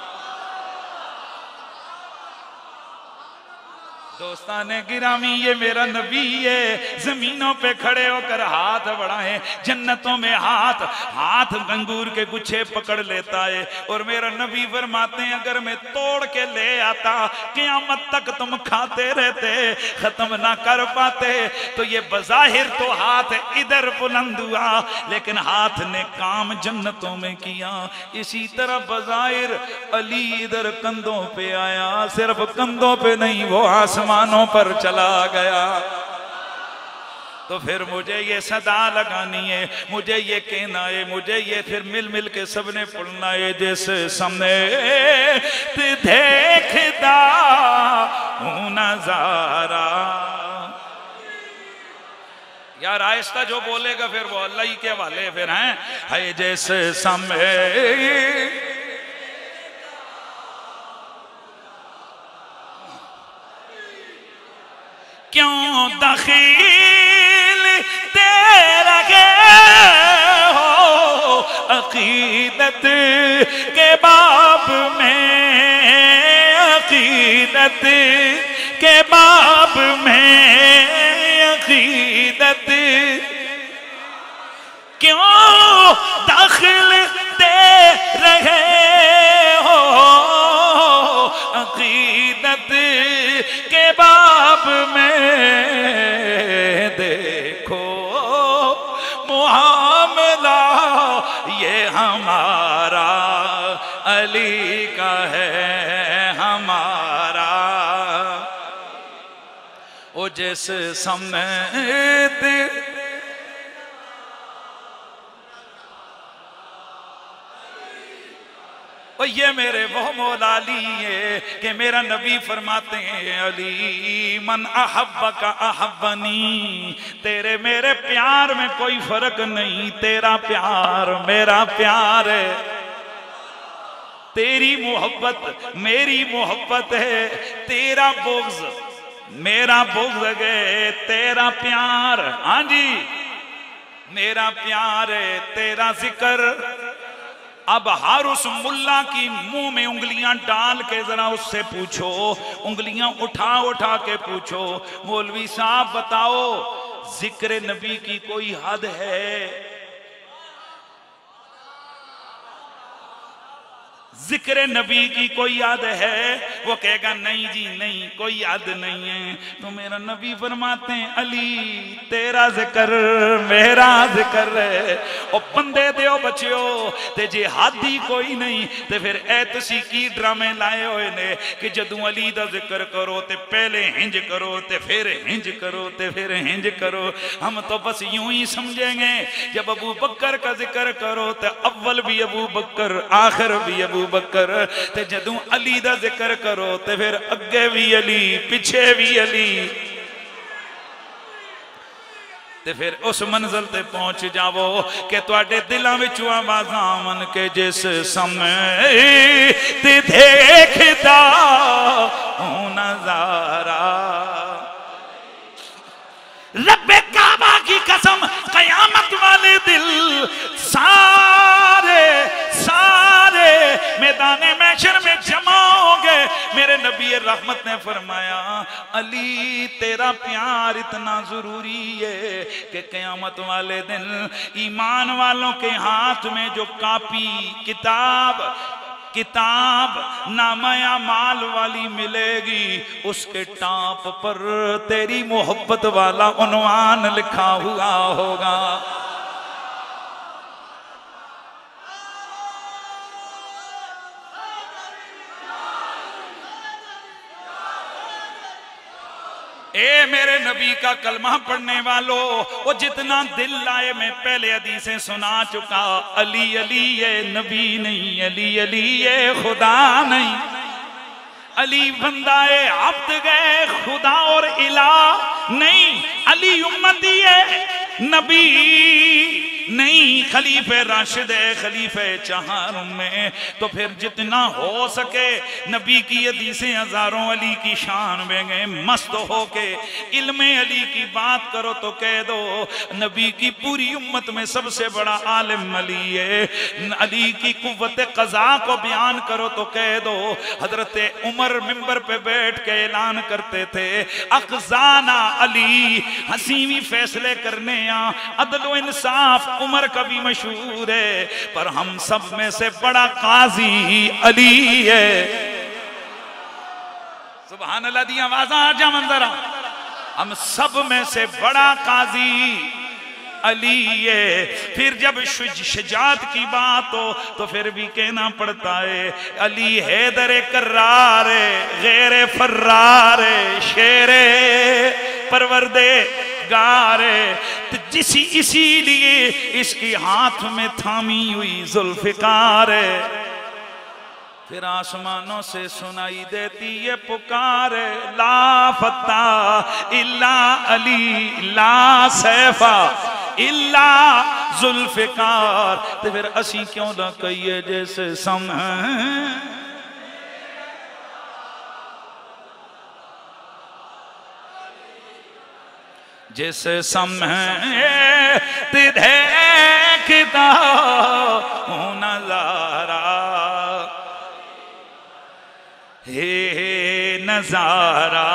दोस्ताने गिरामी, ये मेरा नबी है। जमीनों पे खड़े होकर हाथ बढ़ाए, जन्नतों में हाथ हाथ अंगूर के गुच्छे पकड़ लेता है। और मेरा नबी फरमाते हैं अगर मैं तोड़ के ले आता क़यामत तक तुम खाते रहते, खत्म ना कर पाते। तो ये बज़ाहिर तो हाथ इधर बुलंद हुआ, लेकिन हाथ ने काम जन्नतों में किया। इसी तरह बज़ाहिर अली इधर कंधों पे आया, सिर्फ कंधों पे नहीं, वो आसमान मानों पर चला गया। तो फिर मुझे ये सदा लगानी है, मुझे ये कहना है, मुझे ये फिर मिल मिल के सबने पढ़ना है। जैसे समेत देखता हूं नजारा। यार आहिस्ता जो बोलेगा फिर वो अल्लाह ही के हवाले फिर हैं। है जैसे समेत क्यों दखील दे रहे हो अकीदत के बाब में, अकीदत के बाब में, अकीदत क्यों दखल दे रहे हो अकीदत के बाब में। देखो मुआमला ये हमारा अली का है, हमारा। ओ जिस समेत और ये मेरे वो मौला अली है कि मेरा नबी फरमाते हैं अली मन अहब्ब का अहब्बनी। तेरे मेरे प्यार में कोई फर्क नहीं, तेरा प्यार मेरा प्यार है, तेरी मोहब्बत मेरी मोहब्बत है, तेरा बुग़्ज़ मेरा बुग़्ज़ है, तेरा प्यार हाँ जी मेरा प्यार है, तेरा जिक्र। अब हर उस मुल्ला की मुंह में उंगलियां डाल के जरा उससे पूछो, उंगलियां उठा उठा के पूछो मौलवी साहब बताओ जिक्र नबी की कोई हद है? जिक्र नबी की कोई याद है? वो कहेगा नहीं जी नहीं, कोई याद नहीं है। तो मेरा नबी फरमाते हैं अली तेरा जिक्र मेरा जिक्र है। और बंदे दियो बच्चियो ते जे हादी कोई नहीं ते फिर ऐ तुसी की ड्रामे लाए हुए ने कि जदू अली दा जिक्र करो ते पहले हिंज करो ते फिर हिंज करो ते फिर हिंज करो। हम तो बस यूं ही समझेंगे जब अबू बकर का जिक्र करो तो अव्वल भी अबू बकर आखिर भी अबू बकर, ते जदू अली दा जिक्र करो ते फिर अगे भी अली पीछे भी अली। ते फिर उस मंजिल ते पहुंच जावो कि तुहाडे दिलों विच आवाज़ां आवन के जिस समय ते देखदा हूं नजारा। रब्बे काबा की कसम कयामत वाले दिल सारे सारे मैदाने महशर में जमा होंगे। मेरे नबी रहमत ने फरमाया अली तेरा प्यार इतना जरूरी है कि कयामत वाले दिन ईमान वालों के हाथ में जो कापी किताब किताब नामाया माल वाली मिलेगी उसके टाप पर तेरी मोहब्बत वाला उन्वान लिखा हुआ होगा। ए मेरे नबी का कलमा पढ़ने वालों, वो जितना दिल लाए मैं पहले हदीसें सुना चुका। अली अली ये नबी नहीं, अली अली ये खुदा नहीं। अली बंदाए अब्द गए खुदा और इला नहीं। अली उम्मती है नबी नहीं, खलीफे राशिद है, खलीफे चार में। तो फिर जितना हो सके नबी की हदीसें हजारों अली की शान में गए मस्त हो के इल्मे अली की बात करो तो कह दो नबी की पूरी उम्मत में सबसे बड़ा आलिम अली है। अली की कुव्वत क़ज़ा को बयान करो तो कह दो हजरत उमर मिंबर पे बैठ के ऐलान करते थे अक़ज़ाना अली, हसीवी फैसले करने या अदल इंसाफ उमर का भी मशहूर है, पर हम सब में से बड़ा काजी अली है। सुभान अल्लाह दी आवाज़ां आ जा मंजरा। हम सब में से बड़ा काजी अली है। फिर जब शुजात की बात हो तो फिर भी कहना पड़ता है अली हैदर कर्रार गैर फर्रार शेरे परवरदे गारे। तो जिसी इसीलिए इसकी हाथ में थामी हुई जुल्फ़िकार है। फिर आसमानों से सुनाई देती ये पुकार ला फत्ता इल्ला अली ला सैफा इल्ला जुल्फ़िकार। तो फिर असी क्यों ना कहिए जैसे समय जिस समय देखता हूं नजारा हे नजारा।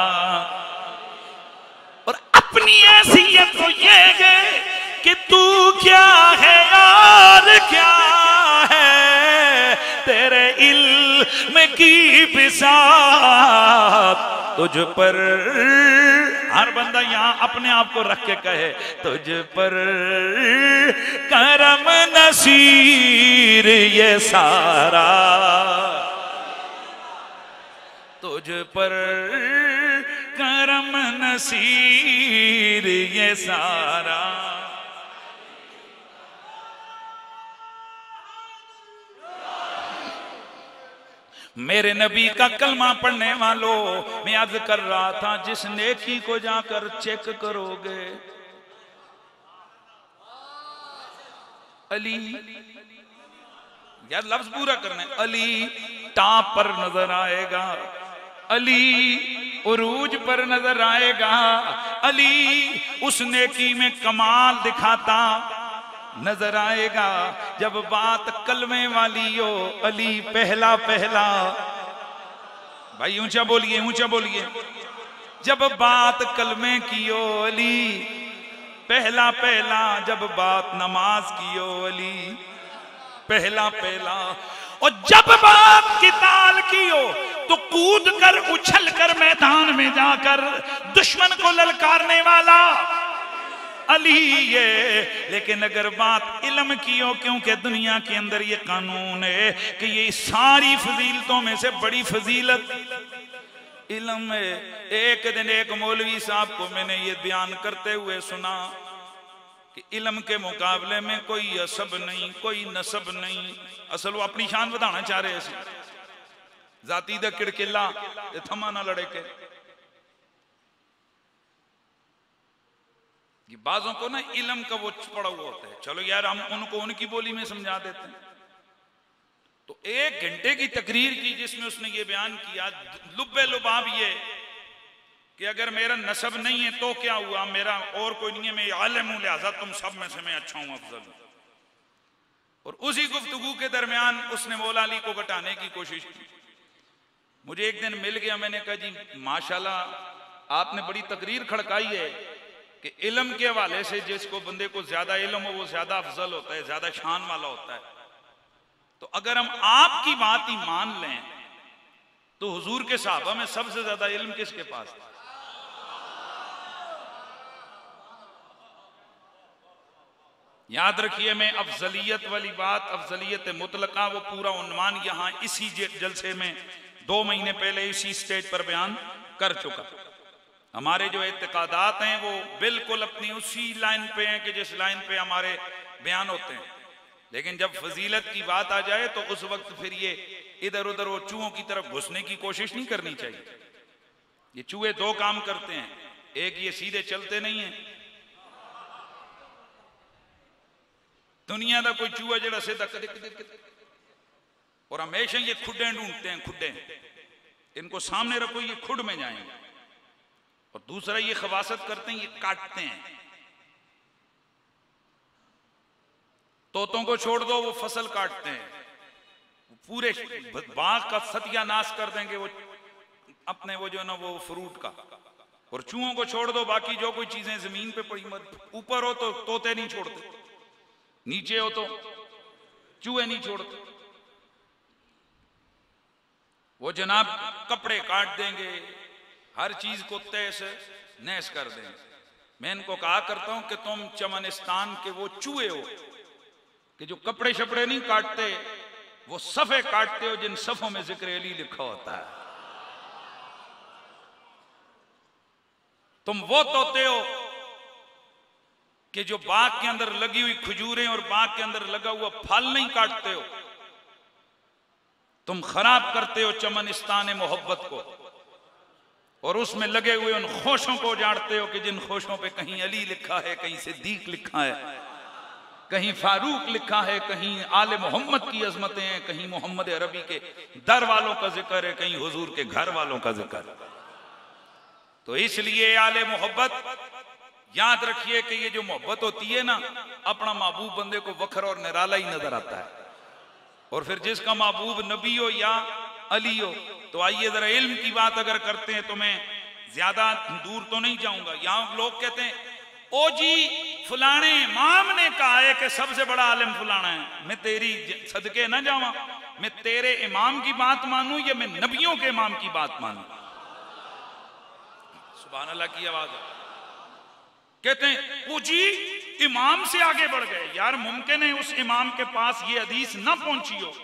और अपनी हैसियत तो ये है कि तू क्या है यार क्या है, तेरे इल्म की बिसात तुझ पर हर बंदा यहाँ अपने आप को रख के कहे तुझ पर करम नसीर ये सारा, तुझ पर करम नसीर ये सारा। मेरे नबी का कलमा पढ़ने वालों, मैं अर्ज कर रहा था जिस नेकी को जाकर चेक करोगे अली, यार लफ्ज पूरा करना है, अली टाप पर नजर आएगा, अली उरूज पर नजर आएगा, अली उस नेकी में कमाल दिखाता नजर आएगा। जब बात कलमे वाली हो अली पहला पहला, भाई ऊंचा बोलिए ऊंचा बोलिए, जब बात कलमे की हो अली पहला पहला, जब बात नमाज की हो अली पहला पहला, और जब बात किताल की हो तो कूद कर उछल कर मैदान में जाकर दुश्मन को ललकारने वाला अली ये। लेकिन अगर बात इल्म की हो, क्योंकि दुनिया के अंदर ये कानून है कि ये सारी फजीलतों में से बड़ी फजीलत इल्म है। एक दिन एक मौलवी साहब को मैंने ये बयान करते हुए सुना कि इल्म के मुकाबले में कोई असब नहीं, कोई नसब नहीं। असल वो अपनी शान बढ़ाना चाह रहे थे, जाती दा किड़किला थमा ना लड़े के। ये बाजों को ना इल्म का वो पड़ा हुआ होता है, चलो यार हम उनको उनकी बोली में समझा देते हैं। तो एक घंटे की तकरीर की जिसमें उसने ये बयान किया लुब्बे लुबाब ये कि अगर मेरा नसब नहीं है तो क्या हुआ, मेरा और कोई नहीं है, मैं आलिम हूं लिहाजा तुम सब में से मैं अच्छा हूं, अफजल हूं। और उसी गुफ्तगू के दरमियान उसने मौला अली को घटाने की कोशिश की। मुझे एक दिन मिल गया, मैंने कहा जी माशाल्लाह आपने बड़ी तकरीर खड़काई है कि इल्म के हवाले से जिसको बंदे को ज्यादा इल्म हो वो ज्यादा अफजल होता है, ज्यादा शान वाला होता है। तो अगर हम आपकी बात ही मान लें तो हुजूर के सहाबा में सबसे ज्यादा इल्म किसके पास था? याद रखिए, मैं अफजलियत वाली बात, अफजलियत मुतलका, वो पूरा उन्वान यहां इसी जलसे में दो महीने पहले इसी स्टेज पर बयान कर चुका। हमारे जो एतकादात हैं वो बिल्कुल अपनी उसी लाइन पे हैं कि जिस लाइन पे हमारे बयान होते हैं, लेकिन जब फजीलत की बात आ जाए तो उस वक्त फिर ये इधर उधर वो चूहों की तरफ घुसने की कोशिश नहीं करनी चाहिए। ये चूहे दो काम करते हैं, एक ये सीधे चलते नहीं है, दुनिया का कोई चूहा जरा सीधा कदे कदे कदे, और हमेशा ये खुडे ढूंढते हैं, खुडे इनको सामने रखो ये खुड में जाएंगे। और दूसरा ये खवासत करते हैं, ये काटते हैं। तोतों को छोड़ दो वो फसल काटते हैं, पूरे बाग का सत्यानाश कर देंगे वो अपने वो जो ना वो फ्रूट का। और चूहों को छोड़ दो, बाकी जो कोई चीजें जमीन पे पड़ी, ऊपर हो तो तोते नहीं छोड़ते, नीचे हो तो चूहे नहीं छोड़ते। वो जनाब कपड़े काट देंगे, हर चीज को तैस नैस कर देंगे। मैं इनको कहा करता हूं कि तुम चमनिस्तान के वो चूहे हो कि जो कपड़े शपड़े नहीं काटते, वो सफे काटते हो जिन सफों में जिक्र अली लिखा होता है। तुम वो तोते हो कि जो बाग के अंदर लगी हुई खजूरें और बाग के अंदर लगा हुआ फल नहीं काटते हो। तुम खराब करते हो चमनिस्तान मोहब्बत को और उसमें लगे हुए उन खोशों को उजाड़ते हो कि जिन खोशों पे कहीं अली लिखा है, कहीं सिद्दीक लिखा है, कहीं फारूक लिखा है, कहीं आले मोहम्मद की अजमतें हैं, कहीं मोहम्मद अरबी के दर वालों का जिक्र है, कहीं हुजूर के घर वालों का जिक्र है। तो इसलिए आले मोहब्बत याद रखिए कि ये जो मोहब्बत होती है ना, अपना महबूब बंदे को वखर और निराला ही नजर आता है। और फिर जिसका महबूब नबी हो या अली हो, तो आइए जरा इल्म की बात अगर करते हैं तो मैं ज्यादा दूर तो नहीं जाऊंगा। यहां लोग कहते हैं ओ जी फलाने इमाम ने कहा है कि सबसे बड़ा आलिम फलाना है, मैं तेरी सदके ना जावा, मैं तेरे इमाम की बात मानूं या मैं नबियों के इमाम की बात मानूं? सुभान अल्लाह की आवाज है। कहते हैं वो जी इमाम से आगे बढ़ गए। यार मुमकिन है उस इमाम के पास ये हदीस ना पहुंची हो।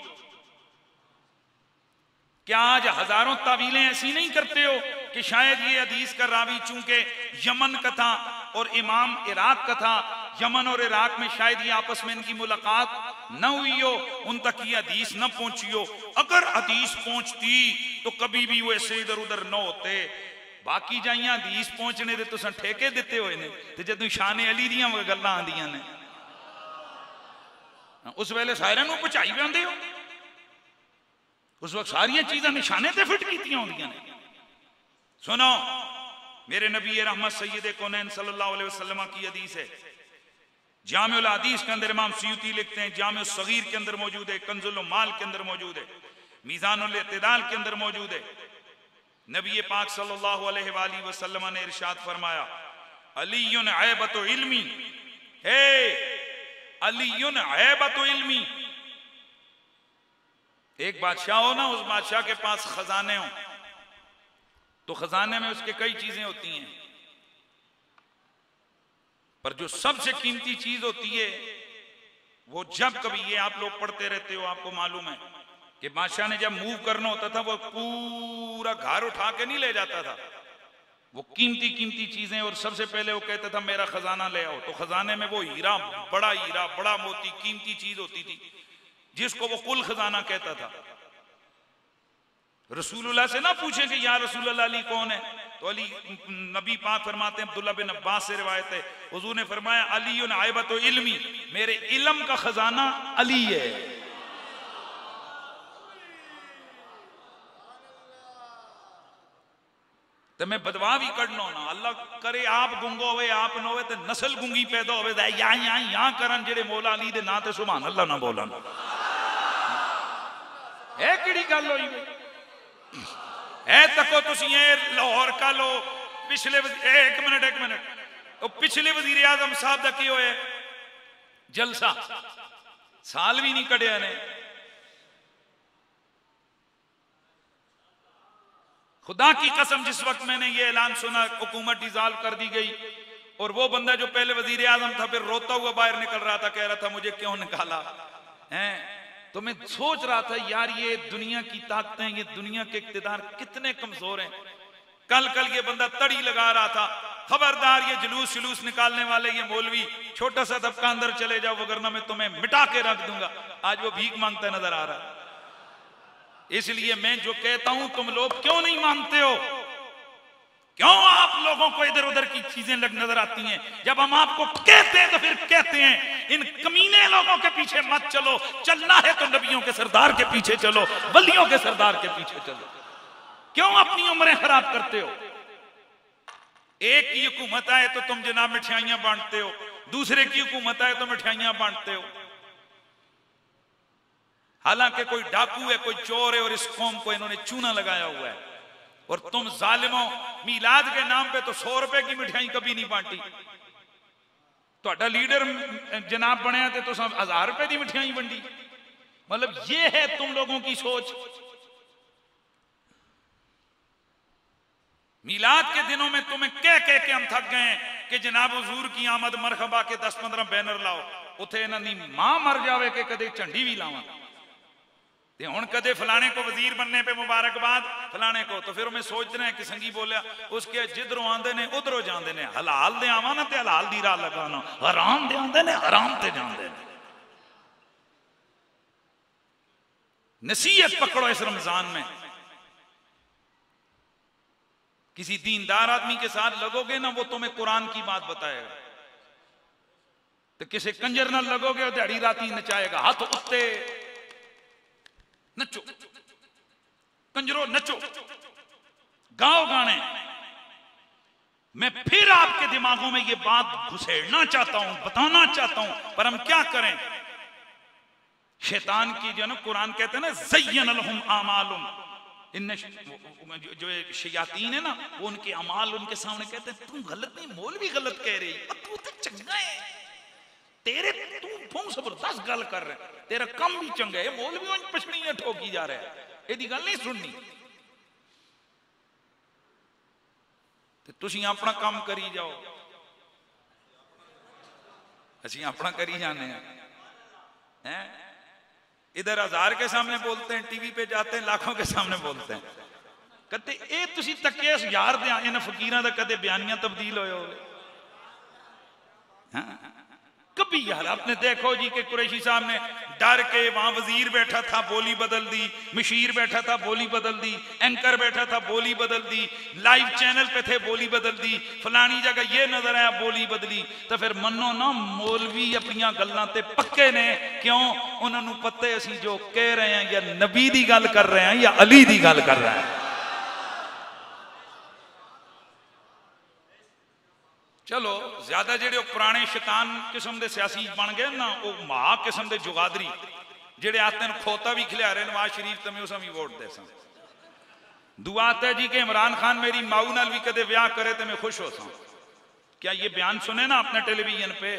क्या आज हजारों तावीलें ऐसी नहीं करते हो कि शायद ये हदीस का रावी चूंकि यमन का था और इमाम इराक का था, यमन और इराक में शायद ये आपस में इनकी मुलाकात न हुई हो, उन तक ये हदीस न पहुंची हो। अगर हदीस पहुंचती तो कभी भी वो ऐसे इधर उधर न होते। बाकी जाइया हदीस पहुंचने दे तुसां ठेके दिते हुए ने, ते जदों शान अली दियां गल्लां आंदियां ने उस वेले सारियां नूं पहुंचाई जांदे हो। उस वक्त सारियां चीज़ां निशाने ते फिट कीतियां होंदियां ने। सुनो, मेरे नबी रहमत सैयद कौनैन सल्लल्लाहु अलैहि वसल्लम की हदीस है, जामिउल हदीस के अंदर इमाम सुयूती लिखते हैं, जामिउल सगीर के अंदर मौजूद है, कंजुल माल के अंदर मौजूद है, मीज़ानुल इत्तिदाल के अंदर मौजूद है। नबी पाक सल्लल्लाहु अलैहि वसल्लम ने इरशाद फरमाया, अलीयुन ऐबतु इल्मी, हे अलीयुन ऐबतु इल्मी। एक बादशाह हो ना, उस बादशाह के पास खजाने हो तो खजाने में उसके कई चीजें होती हैं, पर जो सबसे कीमती चीज होती है वो जब कभी, ये आप लोग पढ़ते रहते हो, आपको मालूम है कि बादशाह ने जब मूव करना होता था वो पूरा घर उठा के नहीं ले जाता था, वो कीमती कीमती चीजें, और सबसे पहले वो कहता था मेरा खजाना ले आओ। तो खजाने में वो हीरा, बड़ा हीरा, बड़ा मोती, कीमती चीज होती थी जिसको वो कुल खजाना कहता था। रसूलुल्लाह से ना पूछे कि या रसूलुल्लाह अली कौन है, तो अली, नबी पाक फरमाते हैं, अब्दुल्ला बिन अब्बास से रिवायत है, हुजूर ने फरमाया अली आयबत इल्मी, मेरे इल्म का खजाना अली है। तो मैं बदवा भी कढ़ना ना, अल्लाह करे आप गुंगो होवे आप न होवे, तो नस्ल गुंगी पैदा होवे, या या या करन जेड़े मौला अली दे नाम ते सुभान अल्लाह ना बोलन। ए किड़ी गल होई है? तको तुसी ए लाहौर का लो पिछले, एक मिनट एक मिनट, तो पिछले वजीर आजम साहब का की होया जलसा, साल भी नहीं कढ़िया ने। खुदा की कसम, जिस वक्त मैंने ये ऐलान सुना हुकूमत डिसॉल्व कर दी गई, और वो बंदा जो पहले वजीर आजम था फिर रोता हुआ बाहर निकल रहा था, कह रहा था मुझे क्यों निकाला है, तो मैं सोच रहा था यार ये दुनिया की ताकतें, ये दुनिया के इक्तिदार कितने कमजोर हैं। कल कल ये बंदा तड़ी लगा रहा था, खबरदार ये जुलूस जुलूस निकालने वाले ये मौलवी, छोटा सा दबका अंदर चले जाओ वरना मैं तुम्हें मिटा के रख दूंगा। आज वो भीख मांगता नजर आ रहा। इसलिए मैं जो कहता हूं तुम लोग क्यों नहीं मानते हो? क्यों आप लोगों को इधर उधर की चीजें लग नजर आती हैं? जब हम आपको कहते हैं तो फिर कहते हैं इन कमीने लोगों के पीछे मत चलो, चलना है तो नबियों के सरदार के पीछे चलो, वलियों के सरदार के पीछे चलो। क्यों अपनी उम्रें खराब करते हो? एक की हुकूमत आए तो तुम जनाब मिठाइयां बांटते हो, दूसरे की हुकूमत आए तो मिठाइयां बांटते हो। हालांकि कोई डाकू है, कोई चोर है, और इस कौम को इन्होंने चूना लगाया हुआ है, और तुम जालिमों मीलाद के नाम पे तो सौ रुपए की मिठाई कभी नहीं बांटी। तो लीडर जनाब बनया थे तो सब हजार रुपए की मिठाई बंटी। मतलब ये है तुम लोगों की सोच। मीलाद के दिनों में तुम्हें कह कह के हम थक गए कि जनाब हुजूर की आमद मरहबा के दस पंद्रह बैनर लाओ, उथे इन्हां दी मां मर जावे कि कदे झंडी भी लावा, ते हुण कदे फलाने को वजीर बनने पे मुबारकबाद फलाने को। तो फिर मैं सोचते हैं कि संगी बोलिया उसके जिधरों आंदे ने उधरों जांदे ने, हलाल दे आवा ना ते हलाल दी राह लगाना, हराम दे आंदे ने हराम ते जांदे ने। नसीहत पकड़ो इस रमजान में, किसी दीनदार आदमी के साथ लगोगे ना वो तुम्हें कुरान की बात बताएगा, तो किसी कंजर ना लगोगे और दिहाड़ी राती नचाएगा, हाथ उत्ते नचो कंजरो नचो, गाओ गाने। मैं फिर आपके दिमागों में ये बात घुसेड़ना चाहता हूं, बताना चाहता हूं, पर हम क्या करें? शैतान की जो ना कुरान कहते हैं ना ज़य्यन लहुम आमालुम, इनने जो शयातीन है ना वो उनके अमाल उनके सामने कहते हैं तुम गलत नहीं, मौलवी गलत कह रही, तू तो चंगा है, तेरे तू बहुत जबरदस्त गल कर रहा है, तेरा कम भी चंगा है, मौलवी पछड़ियां ठोकी जा रहा है, यदि गल नहीं सुननी। तो तुसी अपना काम करी जाओ, असी अपना करी जाने हैं। इधर हजार के सामने बोलते हैं, टीवी पे जाते हैं लाखों के सामने बोलते हैं। कदे ए तुसी तके यार दे इन फकीरां दा कदे बयानियां तब्दील होए होवे? हाँ कभी यार आपने देखो जी कि कुरैशी साहब ने डर के वहां वजीर बैठा था बोली बदल दी, मशीर बैठा था बोली बदल दी, एंकर बैठा था बोली बदल दी, लाइव चैनल पे थे बोली बदल दी, फलानी जगह ये नजर आया बोली बदली। तो फिर मनो ना मौलवी अपनी गल्लां ते पक्के ने, क्यों? उन्होंने पता असी जो कह रहे हैं या नबी दी गल कर रहे हैं या अली दी गल कर रहे हैं। चलो ज्यादा जेडे पुराने शैतान किस्म के सियासी बन गए ना, वो महा किस्म के जुगादरी जेडे आते हैं खोता भी खिला रहे नवाज शरीफ तमें उस भी वोट दे सा। दुआ है जी कि इमरान खान मेरी माऊ नाल भी कदे ब्याह करे तो मैं खुश हो सा। क्या ये बयान सुने ना अपने टेलीविजन पे?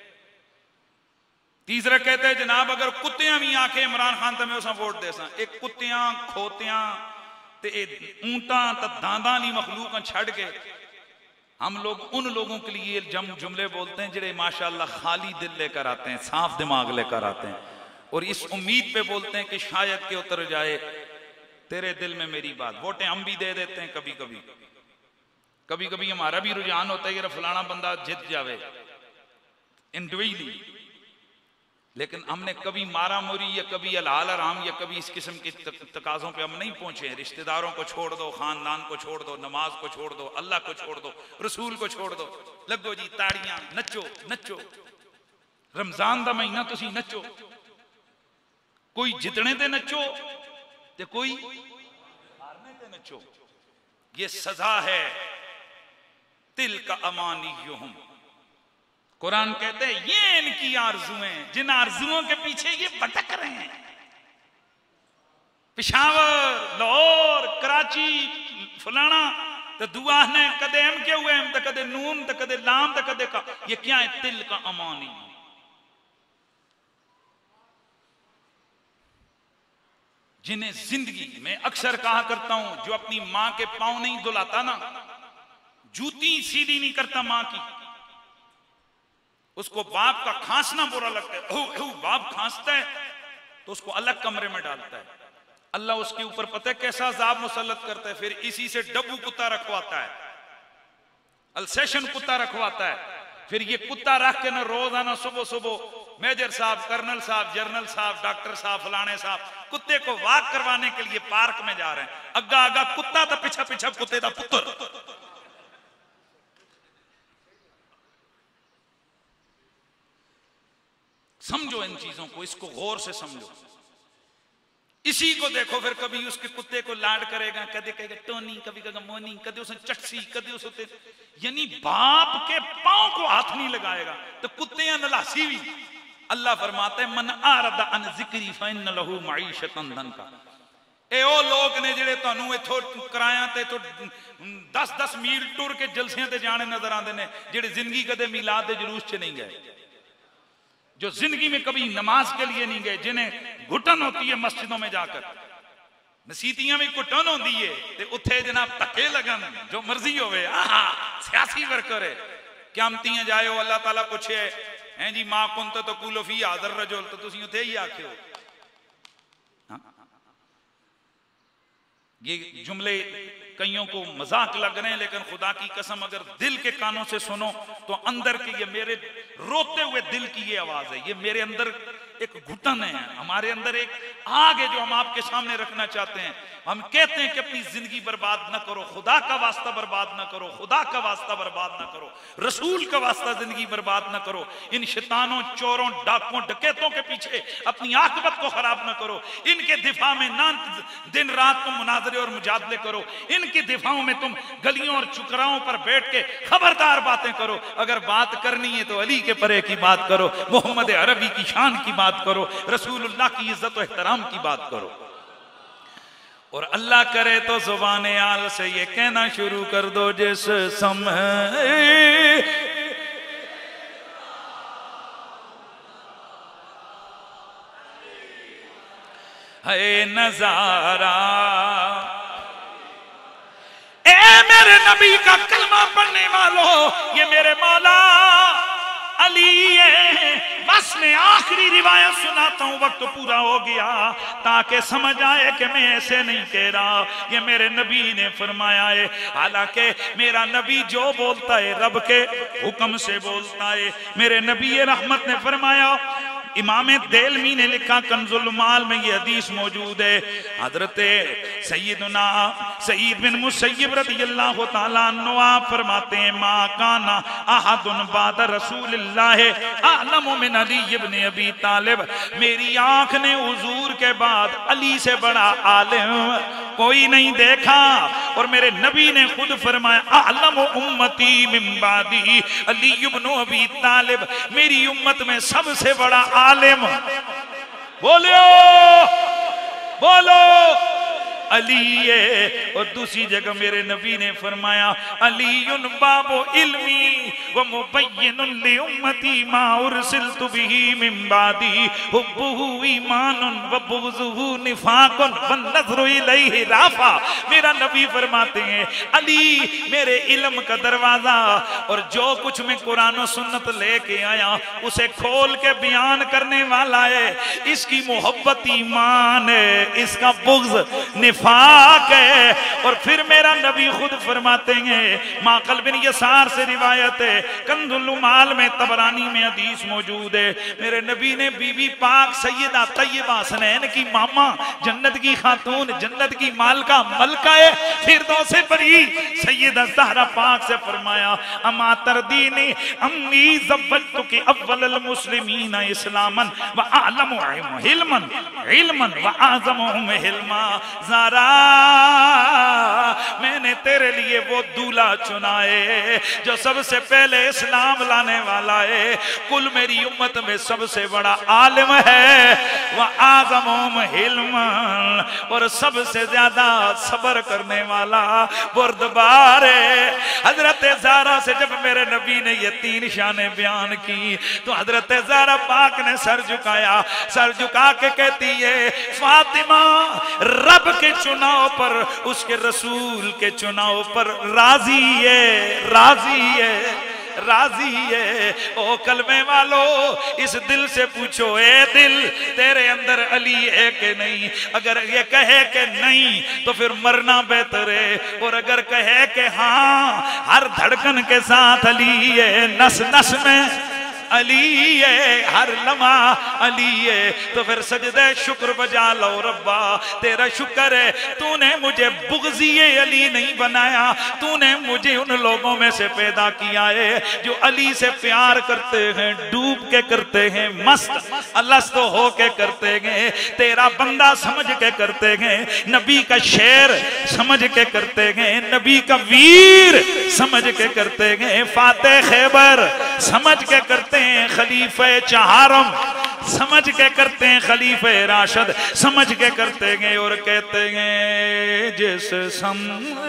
तीसरा कहते हैं जनाब अगर कुत्तियां भी आके इमरान खान तमें उस वोट दे सा। एक कुत्तियां खोतियां ते ऊंटा तो दांदा ली मखलूक छड़ के हम लोग उन लोगों के लिए जम जुमले बोलते हैं जिन्हें माशाल्लाह खाली दिल लेकर आते हैं, साफ दिमाग लेकर आते हैं, और इस उम्मीद पे बोलते हैं कि शायद के उतर जाए तेरे दिल में मेरी बात। वोटें हम भी दे देते हैं कभी कभी, कभी कभी हमारा भी रुझान होता है कि फलाना बंदा जीत जावे इंडिविजुअली, लेकिन हमने कभी मारा मोरी या कभी अलाल आराम या कभी इस किस्म के तकाजों पे हम नहीं पहुंचे। रिश्तेदारों को छोड़ दो, खानदान को छोड़ दो, नमाज को छोड़ दो, अल्लाह को छोड़ दो, रसूल को छोड़ दो, लगो जी ताड़ियां, नचो नचो। रमजान का महीना तुसी नचो, कोई जितने ते नचो ते कोई हारने ते नचो। ये सजा है तिल का अमानियुहुम। कुरान कहते हैं ये इनकी आरजुएं, जिन आरजुओं के पीछे ये भटक रहे हैं। पिशावर, लाहौर, कराची, फलाना तो दुआ ने कदे एम के हुए तो कदे नून तो कदे लाम तो कदे का। ये क्या है? तिल का अमानी। जिन्हें जिंदगी में अक्सर कहा करता हूं, जो अपनी मां के पांव नहीं धुलाता ना, जूती सीधी नहीं करता मां की, उसको बाप का खांसना बुरा लगता है। ओ, ओ, बाप खांसता है तो उसको अलग कमरे में डालता है। अल्लाह उसके ऊपर पता है कैसा अज़ाब मुसल्लत करता है। फिर इसी से डब्बू कुत्ता रखवाता है, अल्सेशन कुत्ता रखवाता है। फिर ये कुत्ता रख के ना रोजाना सुबह सुबह मेजर साहब, कर्नल साहब, जनरल साहब, डॉक्टर साहब, फलाने साहब कुत्ते को वॉक करवाने के लिए पार्क में जा रहे हैं। अग्गा अग्गा कुत्ता तो पिछा पिछा कुत्ते का पुत्र। समझो इन चीजों को, इसको गौर से समझो। इसी को देखो फिर कभी उसके कुत्ते को लाड करेगा, कदे कहेगा टोनी, कभी कहेगा मोनी, कदे उसे चटसी, कदे उसे, यानी बाप के पांव को हाथ नहीं लगाएगा तो कुत्ते नलासी भी। अल्लाह फरमाते हैं मन आरदा अन जिक्री फइन्न लहू मईशतन दनका। ए ओ लोग ने जेड़े तुहानू इथों कराया ते तो दस दस मील टुर के जलसियां ते जाने नजर आते हैं, जेड़े जिंदगी कदे मिलाद दे जुलूस च नहीं गए, जो जिंदगी में कभी नमाज के लिए नहीं गए, जिन्हें घुटन होती है मस्जिदों में जाकर, मसीतियां भी घुटन होती है ते उत्थे जनाब धक्के लगन, जो मर्जी होवे। आहा सियासी वर्कर है, क्यामतियां जाए हो अल्लाह ताला पूछे हैं जी मां कुन तो कुलो फी हाज़र रजुल, तो तुसी उत्थे ही आखियो। ये जुमले कईयों को मजाक लग रहे हैं, लेकिन खुदा की कसम अगर दिल के कानों से सुनो तो अंदर की, ये मेरे रोते हुए दिल की ये आवाज है। ये मेरे अंदर एक घुटन है, हमारे अंदर एक आग है जो हम आपके सामने रखना चाहते हैं। हम कहते हैं कि अपनी जिंदगी बर्बाद ना करो, खुदा का वास्ता बर्बाद ना करो, खुदा का वास्ता बर्बाद ना करो, रसूल का वास्ता जिंदगी बर्बाद ना करो। इन शैतानों, चोरों, डाकों, डकैतों के पीछे अपनी आकबत को खराब ना करो। इनके दिफा में ना दिन रात तुम मुनाजरे और मुजादले करो, इनके दिफाओं में तुम गलियों और चुकराओं पर बैठ के खबरदार बातें करो। अगर बात करनी है तो अली के परे की बात करो, मोहम्मद अरबी की शान की बात करो, रसूलुल्लाह की इज्जत और एहतराम की बात करो। और अल्लाह करे तो जुबान आल से ये कहना शुरू कर दो जिस समय है नजारा, ए मेरे नबी का कलमा पढ़ने वालों, ये मेरे मौला अली है। बस मैं आखिरी रिवायत सुनाता हूं, वक्त पूरा हो गया, ताकि समझ आए कि मैं ऐसे नहीं कह रहा। ये मेरे नबी ने फरमाया है, हालांकि मेरा नबी जो बोलता है रब के हुक्म से बोलता है। मेरे नबी रहमत ने फरमाया, इमाम देलमी ने लिखा कंजुल माल में ये हदीस मौजूद है, हजरत सैयदना सईद बिन मुसय्यब रज़ियल्लाहु ताला अन्हु आप फरमाते हैं, मा काना अहदुन बाद रसूलिल्लाह अअलमु मिन अली इब्न अबी तालिब। मेरी आंख ने हुजूर के बाद अली से बड़ा आलिम कोई नहीं देखा। और मेरे नबी ने खुद फरमाया, अअलमु उम्मती मिन बादी अली इब्न अबी तालिब। मेरी उम्मत में सबसे बड़ा आलिम, बोलो बोलो अली है। और दूसरी जगह मेरे नबी ने फरमाया, अलीयुन बाबो इल्मी व मुबय्यिनुन लि उम्मती मा उरसिलतु बिही मिन बादी हुब्बुहु ईमानुन व बुग़्ज़ुहु निफाकुन व नज़्रु इलैहि राफ़ा। मेरा नबी फरमाते हैं, अली मेरे इल्म का दरवाजा, और जो कुछ मैं कुरान और सुन्नत लेके आया उसे खोल के बयान करने वाला है। इसकी मोहब्बत ईमान है, इसका बुग़्ज़ इत्तेफाक है। और फिर मेरा नबी खुद फरमाते हैं, माकल बिन यसार से रिवायत है, कंजुल माल में तबरानी में हदीस मौजूद है, मेरे नबी ने बीबी पाक सैयदा तैयबा हसनैन की मामा, जन्नत की खातून, जन्नत की मालका, मलका है फिरदौस से बरी सैयदा ज़हरा पाक से फरमाया, अमा तरदीनी अम्मी ज़व्वजतुकी अव्वलल मुस्लिमीन इस्लामन व आलमु हिल्मन इल्मन व आज़मुहुम हिल्मा। ज़हरा मैंने तेरे लिए वो दूल्हा चुना है जो सबसे पहले इस्लाम लाने वाला है, कुल मेरी उम्मत में सबसे बड़ा आलिम है, व आज़मुहुम हिल्मन, और सबसे ज्यादा सब्र करने वाला बुर्दबार है। हजरत ज़हरा से जब मेरे नबी ने ये तीन शानें बयान की तो हजरत ज़हरा पाक ने सर झुकाया, सर झुका के कहती है, फातिमा रब के चुनाव पर, उसके रसूल के चुनाव पर राजी है, राजी है, राजी है। ओ कलमे वालो, इस दिल से पूछो, ए दिल तेरे अंदर अली है कि नहीं? अगर ये कहे कि नहीं तो फिर मरना बेहतर है, और अगर कहे कि हाँ, हर धड़कन के साथ अली है, नस नस में अली है, हर लम्हा अली है, तो फिर सजदे शुक्र बजा लो रब्बा, तेरा शुक्र है तूने मुझे बुग़्ज़ी अली नहीं बनाया, तूने मुझे उन लोगों में से पैदा किया है जो अली से प्यार करते हैं, डूब के करते हैं, मस्त अलस्त हो के करते हैं, तेरा बंदा समझ के करते हैं, नबी का शेर समझ के करते हैं, नबी का वीर समझ के करते हैं, फाते खैबर समझ के करते हैं, खलीफे चहारम समझ के करते हैं, खलीफे राशिद समझ के करते हैं, और कहते हैं जिस सम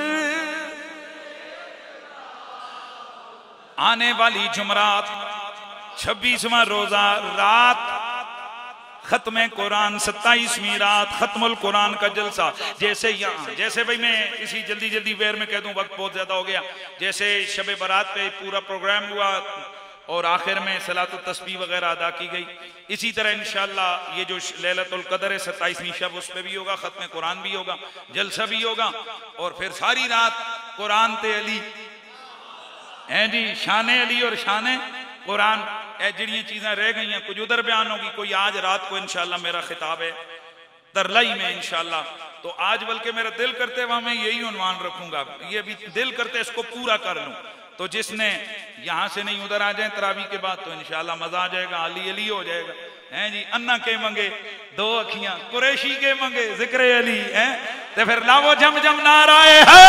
आने वाली जुमरात छब्बीसवां रोजा रात खत्म कुरान, सत्ताईसवीं रात खत्मुल कुरान का जलसा। जैसे यहाँ जैसे भाई मैं इसी जल्दी जल्दी वेर में कह दूं, वक्त बहुत ज्यादा हो गया, जैसे शब बारात पे पूरा प्रोग्राम हुआ और आखिर में सलातुत तस्बीह वगैरह अदा की गई, इसी तरह इंशाअल्लाह ये जो लैलतुल कदर है सत्ताईसवीं शब, उस पर भी होगा, खत्म कुरान भी होगा, जलसा भी होगा, और फिर सारी रात कुरान ते अली हैं जी, शाने अली और शाने कुरान, ए जड़ियाँ चीज़ें रह गई हैं, कुछ उधर बयान होगी, कोई आज रात को इंशाअल्लाह मेरा खिताब है तरलाई में इंशाअल्लाह, तो आज बल्कि मेरा दिल करते वहाँ मैं यही उन्वान रखूंगा, ये भी दिल करते इसको पूरा कर लूँ, तो जिसने यहाँ से नहीं उधर आ जाए तरावी के बाद तो इंशाअल्लाह मजा आ जाएगा, अली अली हो जाएगा, हैं जी। अन्ना के मंगे दो अखियां, कुरैशी के मंगे जिक्र अली, हैं तो फिर लावो जम जम नाराए है,